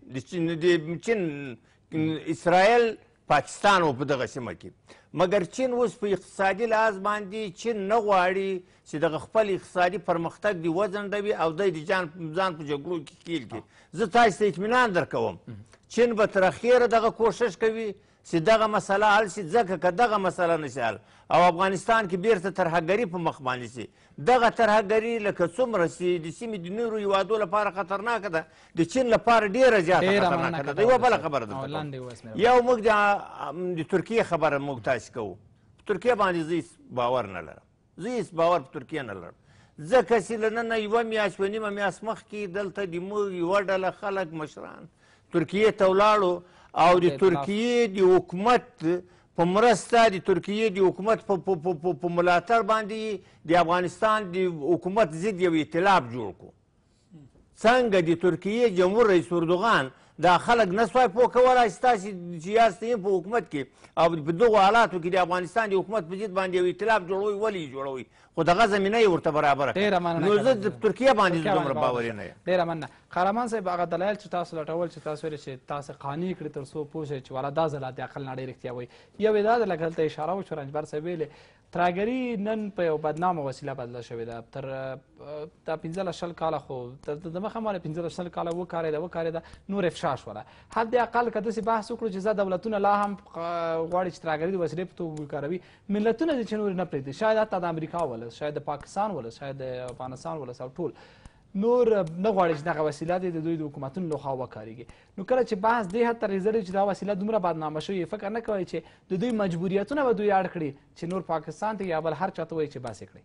[SPEAKER 3] چین اسرائیل پاکستان و په دغه سیمه کې. مګر چین اوس په اقتصادي لحاظ باندې چین نه غواړي چې دغه خپل اقتصادي پرمختګ د وځنډوي او دی د ځان په جګړو کې کیل کړي. زه تاسو ته اطمینان درکوم چین به تر اخیره دغه کوشش کوي چې دغه مسله حل شي، ځکه که دغه مسله نشي حل او افغانستان کې بیرته ترهګري په مخ باندې شي، دغه ترهګري لکه څومره چې د سیمې د نورو هېوادو لپاره خطرناکه ده، د چین لپاره ډېره زیاته خطرناکه ده. یوه بله خبره درته کوم، یو موږ د ترکیې خبره موږ تاسې کوو. په ترکیې باندې زه هېڅ باور نه لرم، زه هېڅ باور په ترکیې نه لرم، ځکه چې له ننه 1 میاشت 2 نیمه میاشت مخکې دلته د موږ یوه ډله خلک مشران ترکیې ته ولاړو او د ترکیې د حکومت په مرسته، د ترکیې د حکومت په ملاتړ باندې د افغانستان د حکومت ضد یو ائتلاف جوړ کړو. څنګه د ترکیې جمهور رئیس اردوغان دا خلک نه سوای پوه کولی چې تاسې چې یاستئ په حکومت کې او په دغو حالاتو کې د افغانستان د حکومت په ضد باندې یو ائتلاف جوړوئ ولې یې جوړوئ خو دغه زمینه یې ورته برابره کړه نو زه د ترکیه باندې دومره باوري نه یم
[SPEAKER 1] ډېره مننه قهرمان صاحب هغه دلایل چې تاسو لټول چې تاسو ویلې چې تاسو قانع کړي تر څو پوه شئ چې والا دا ځل د عقل نړۍ رښتیا وایي یو یې دا ده لکه دلته اشاره وشوه رنجبر صاحب ویلې تراګري نن په یو بدنامه وسیله بدله شوې ده تر دا 15 کاله خو د مخه ماله 15 کاله وکارېده نور افشا شوله حد اقل که داسې بحث وکړو چې زه دولتونه لا هم غواړي چې تراګري د وسیلې په توګه وکاروي ملتونه دي چې نور نه پرېږدي شاید حتی د امریکا ولس شاید د پاکستان ولس شاید د افغانستان ولس او ټول نور نه غواړي چې دغه وسیله د دوی د حکومتونو لخوا وکارېږي نو کله چې بحث دې حد ته رسېدلی چې دا وسیله دومره بدنامه شوې فکر نه کوئ چې د دوی مجبوریتونه به دوی اړ کړي چې نور پاکستان ته یا بل هر چا ته وایي چې بس یې کړئ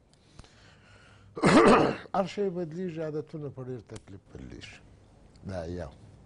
[SPEAKER 4] هر شی بدلیږي عادتونه په ډېر تکلیف بدلیږي دا یو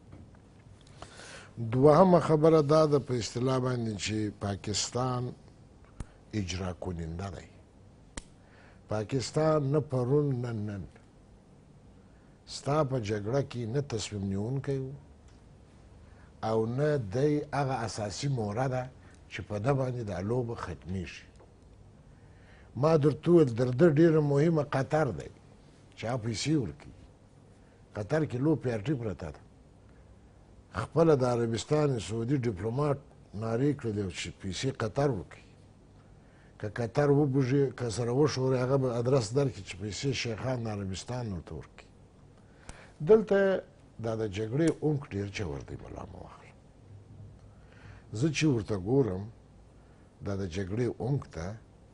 [SPEAKER 4] دوهمه خبره دا ده په اصطلاح باندې چې پاکستان اجرا کننده دی پاکستان نه پرون نه نن ستا په جګړه کې نه تصمیم نیونکی و او نه دی هغه اساسي موره ده چې په ده باندې دا لوبه ختمیږي ما درته وویل در ده ډېره مهمه قطر دی چې هغه پیسې ورکوي قطر کې لو پیارټي پرته ده خپله د عربستان سعودي ډیپلوماټ نارې کړلې چې پیسې قطر ورکوي که قطر وبوږي که سره وشوري هغه به ادرس درکړي چې پیسې شیخان د عربستان ورته ورکوي دلته دا د جګړې اونک ډېر چور دی ملا مه واخله زه چې ورته ګورم دا د جګړې اونک ته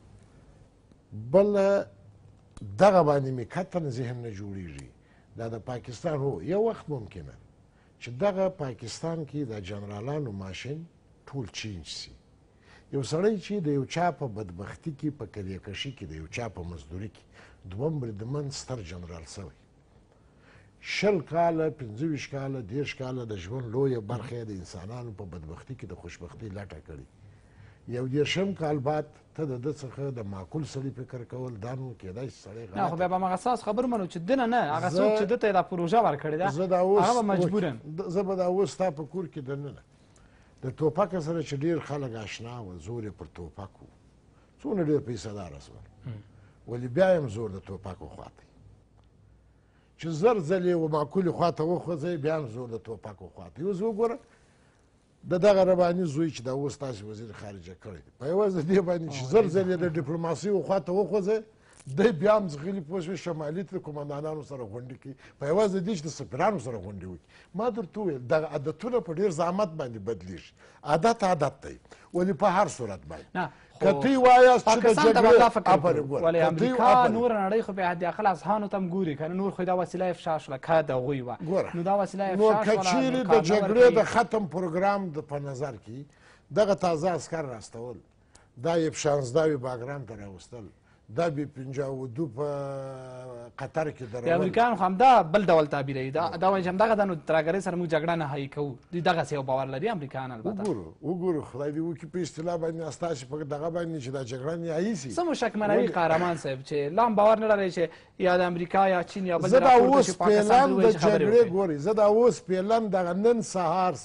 [SPEAKER 4] بله دغه باندې مې قطعا ذهن نه جوړېږي دا د پاکستان هو یو وخت ممکنه چې دغه پاکستان کې د جنرالانو ماشین ټول چینج سي یو سړی چې د یو چا په بدبختي کې په کلیهکشي کې د یو چا په مزدوري کې دوم بریدمن ستر جنرال سوی 20 کاله 25 کاله 10 کاله د ژوند لویه برخه د انسانانو په بدبختي کې د خوشبختۍ لټه کړې یو 10 کال بعد ته د ده څخه د معقول سړي فکر کول دا نو کېدای شي سړی
[SPEAKER 1] نه خو بیا به همغه اساس خبر منو چې دنه نه هغه څوک چې ده ته یې دا پروژه ورکړې ده هغه به مجبورن
[SPEAKER 4] زه به دا اوس ستا په کور کې دننه د ټوپک سره چې ډېر خلک آشنا وه زور یې پر ټوپک و څومره ډېر پیسهداره شول ولې بیا یم زور د ټوپکو خواته چې زر ځلې و معقولې خواته وخوځئ بیا هم زور د ټوپکو خواته اوس وګوره د دغه رباني زوی چې دا اوس تاسې وزیر خارجه کړی دی په یوازې د دې باندې چې زر ځلې د ډیپلوماسۍ و خواته وخوځئ دی بیا هم ځغلي پوه شوې شمالي ته د قمندانانو سره غونډې کوي په یوازې د دې چې د سفیرانو سره غونډې وکړي ما درته وویل دغه عادتونه په ډېر زحمت باندې بدلېږي عادت دی ولې په هر صورت باندې که تی وایاست چې د جګړې
[SPEAKER 1] ولې امریکا نور نړۍ خو په حد اقل اذهانو ته هم ګوري که نه نور خو دا وسیله افشا شوله که د هغوی وه نو دا وسیله افشا شوله
[SPEAKER 4] نو که چیرې د جګړې د ختم پروګرام په نظر کې دغه تازه عسکر راستول دا یې F-16 باګرام ته راوستل دا بې 52 په قطر کې درول
[SPEAKER 1] د امریکایانو خو همدا بل ډول تعبیروي دا وایي چې همدغه ده نو تراګرۍ سره موږ جګړه نهایي کوو دوی دغسې یو باور لري امریکایان البته
[SPEAKER 4] وګورو خدای دې وکړي په اصطلاح باندې ستاسې په دغه باندې چې دا جګړه نهایي سي
[SPEAKER 1] څه مو شکمنوي قهرمان صاحب چې لا هم باور نه لرئ چې یا د امریکا یا چین یا بل
[SPEAKER 4] زه دا اوس پلان د جګړې ګورئ زه دا اوس پلان دغه نن سهار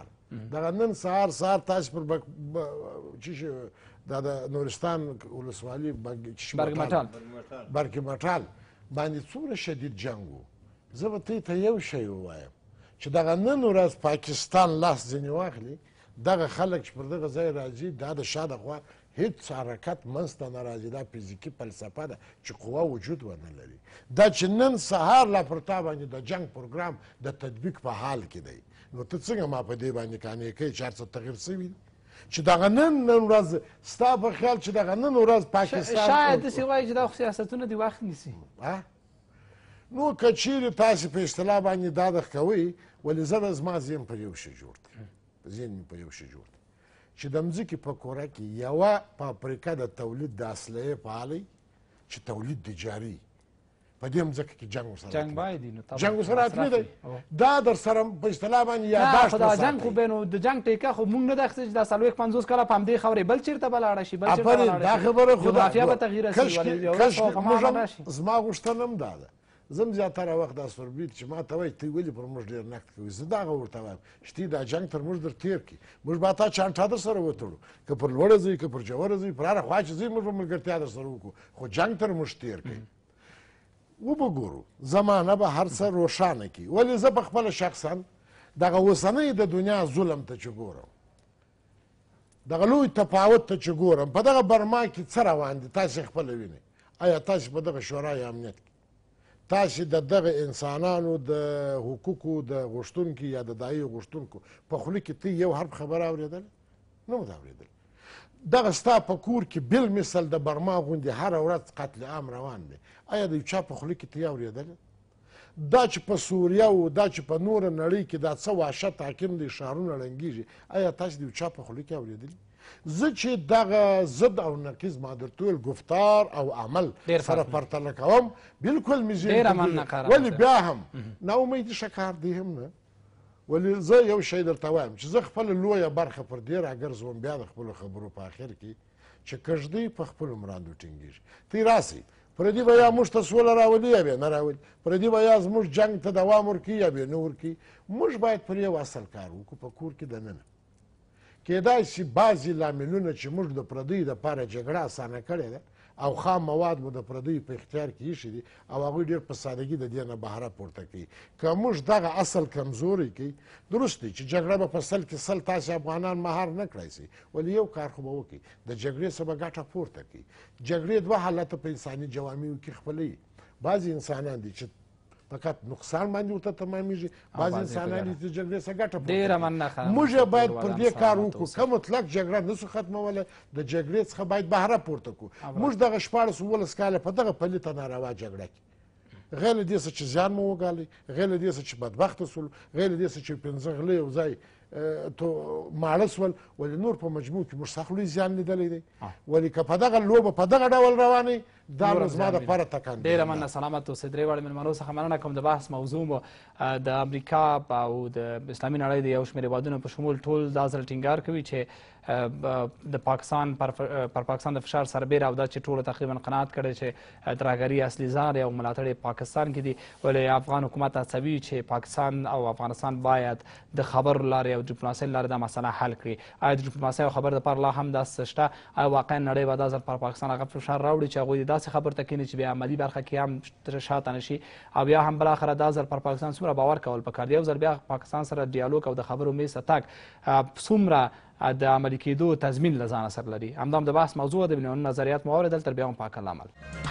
[SPEAKER 4] تاسې پر دا د نورستان ولسوالي برګ مټال باندې څومره شدید جنګ و زه به ته یو شی ووایم چې دغه نن ورځ پاکستان لاس ځینې واخلي دغه خلک چې پر دغه ځای راځي دا د شا د خوا هیڅ حرکت منځته نه راځي دا فزیکي فلسفه ده چې قوه وجود ونه لري دا چې نن سهار لا پر تا باندې د جنګ پروګرام د تطبیق په حال کې دی نو ته څنګه ما په دې باندې قانع کوې چې هر څه تغیر سوي چې دغه نن ورځ ستا په خیال چې دغه نن ورځ پاکستان
[SPEAKER 1] شاید داسې وایي چې دا خو سیاستونه دې وخت نیسي
[SPEAKER 4] نو که چیرې تاسې په اصطلاح باندې دا دغه کوئ ولې زه زما ذهن پر یو شی جوړ دی چې د مځکې په کوره کې یوه فابریکه د تولید د اسلحې فعالۍ چې تولید د جاري په دې مځکه کې جنګ ورسره حتمي دی دا در سره په اصطلاح باندې یاداشت
[SPEAKER 1] خو دا جنګ خو بیا نو د جنګ ټیکه خو مونږ نه ده اخیستې چې دا 40-50 کاله په همدې خبرې بل چېرته به لاړه شي
[SPEAKER 4] دا خبره خو
[SPEAKER 1] جغرافیه به تغییره شي
[SPEAKER 4] زما غوښتنه هم دا ده زه هم زیاتره وخت دا سوربیت چې ما ته وایي ته ولې پر موږ ډېر نقد کوي زه دغه ورته وایم چې تی دا جنګ تر موږ در تېر کړي موږ به تا چانټا در سره وتړو که پر لوړه ځئ که پر ژوره ځئ پر هره خوا چې ځئ موږ به ملګرتیا در سره وکړو خو جنګ تر موږ تېر کړي وبه ګورو زمانه به هر څه روښانه کړي ولې زه په خپله شخصا دغه اوسنۍ د دنیا ظلم ته چې ګورم دغه لوی تفاوت ته چې ګورم په دغه برما کې څه روان دي تاسې خپله وینئ آیا تاسې په دغه شورای امنیت کې تاسې د دغه انسانانو د حقوقو د غوښتونکي یا د دایي غوښتونکو په خوله کې ته یو حرف خبره اورېدله نه مو ده اورېدل دغه ستا په کور کې بل مثل د برما غوندې هره ورځ قتل عام روان دی آیا د یو چا په خوله کې ته یې اورېدله دا چې په سوریه او دا چې په نوره نړۍ کې دا څه وحشت حاکم دی ښارونه ړنګېږي آیا تاسې د یو چا په خوله کې اورېدلي زه چې دغه ضد او نقیض ما درته ویل گفتار او عمل سره پرتله کوم بلکل مې ولې بیا هم ناامیدي ښه کار دی هم نه ولې زه یو شی درته وایم چې زه خپله لویه برخه پر دې راګرځوم بیا د خپلو خبرو په اخر کې چې کږدۍ په خپلو مراندو ټینګېږي ته راسئ پردي به یا موږ ته سوله راولي یا بیا نه راولي پردي به یا زموږ جنګ ته دوام ورکړي یا بیا نه ورکړي موږ باید پر یو اصل کار وکړو په کور کې دننه کیدای شي بعضې لاملونه چې موږ د پردیو دپاره جګړه اسانه کړې ده او خام مواد مو د پردیو په اختیار کې ایښي دي او هغوی ډېر په سادګي د دې نه بهره پورته کوي که موږ دغه اصل کمزوری کوي درست دی چې جګړه به په سل کې سل تاسې افغانان مهار نه کړی سي ولې یو کار خو به وکړي د جګړې څخه به ګټه پورته کوي جګړې دوه حالته په انساني جوامعو کې خپلوي بعضې انسانان دي چې فقط نقصان باندې ورته تمامیږي بعضې انسانان دي چې جګړې څخه ګټه پورته کوي موږ باید پر دې کار وکړو که مطلق جګړه نسو ختمولی د جګړې څخه باید بهره پورته کړو موږ دغه 14 کاله په دغه پلیته ناروا جګړه کې غیر له دې څه چې زیان مو وګالئ غیر له دې څه چې بدبخته سولو غیر له دې څه چې 15 غله یو ځای ماړه سول ولې نور په مجموع کې موږ سخت لوی زیان لیدلی دی ولې که په دغه لوبه په دغه ډول روانې دا نو زما دپاره تکان
[SPEAKER 1] ډېره مننه سلامت اوسئ درې واړه مېلمنو څخه مننه کوم د بحث موضوع مو د امریکا او د اسلامي نړۍ د یو شمېر هېوادونو په شمول ټول دا ځل ټینګار کوي چې د پاکستان پر پاکستان د فشار سربېره او دا چې ټولو تقریبا قناعت کړی چې ترهګري اصلي ځای او ملاتړ پاکستان کې دي ولې افغان حکومت هڅوي چې پاکستان او افغانستان باید د خبرو لارې او ډیپلوماسۍ لارې دا مسله حل کړي آیا د ډیپلوماسۍ او خبر دپاره لا هم داسې شته آیا واقعا نړۍ به دا ځل پر پاکستان هغه فشار راوړي چې هغوی داسې خبر ته کښېني چې بیا عملي برخه کې هم شاته نه شي او بیا هم بالاخره دا ځل پر پاکستان څومره باور کول پکار دی یو ځل بیا پاکستان سره ډیالوګ او د خبرو میز ته تګ څومره د عملي کېدو تضمین له ځانه سره لري همدا هم د بحث موضوع د بینالمللي نظریات مو اورېدل تر بیا هم پاک الله عمل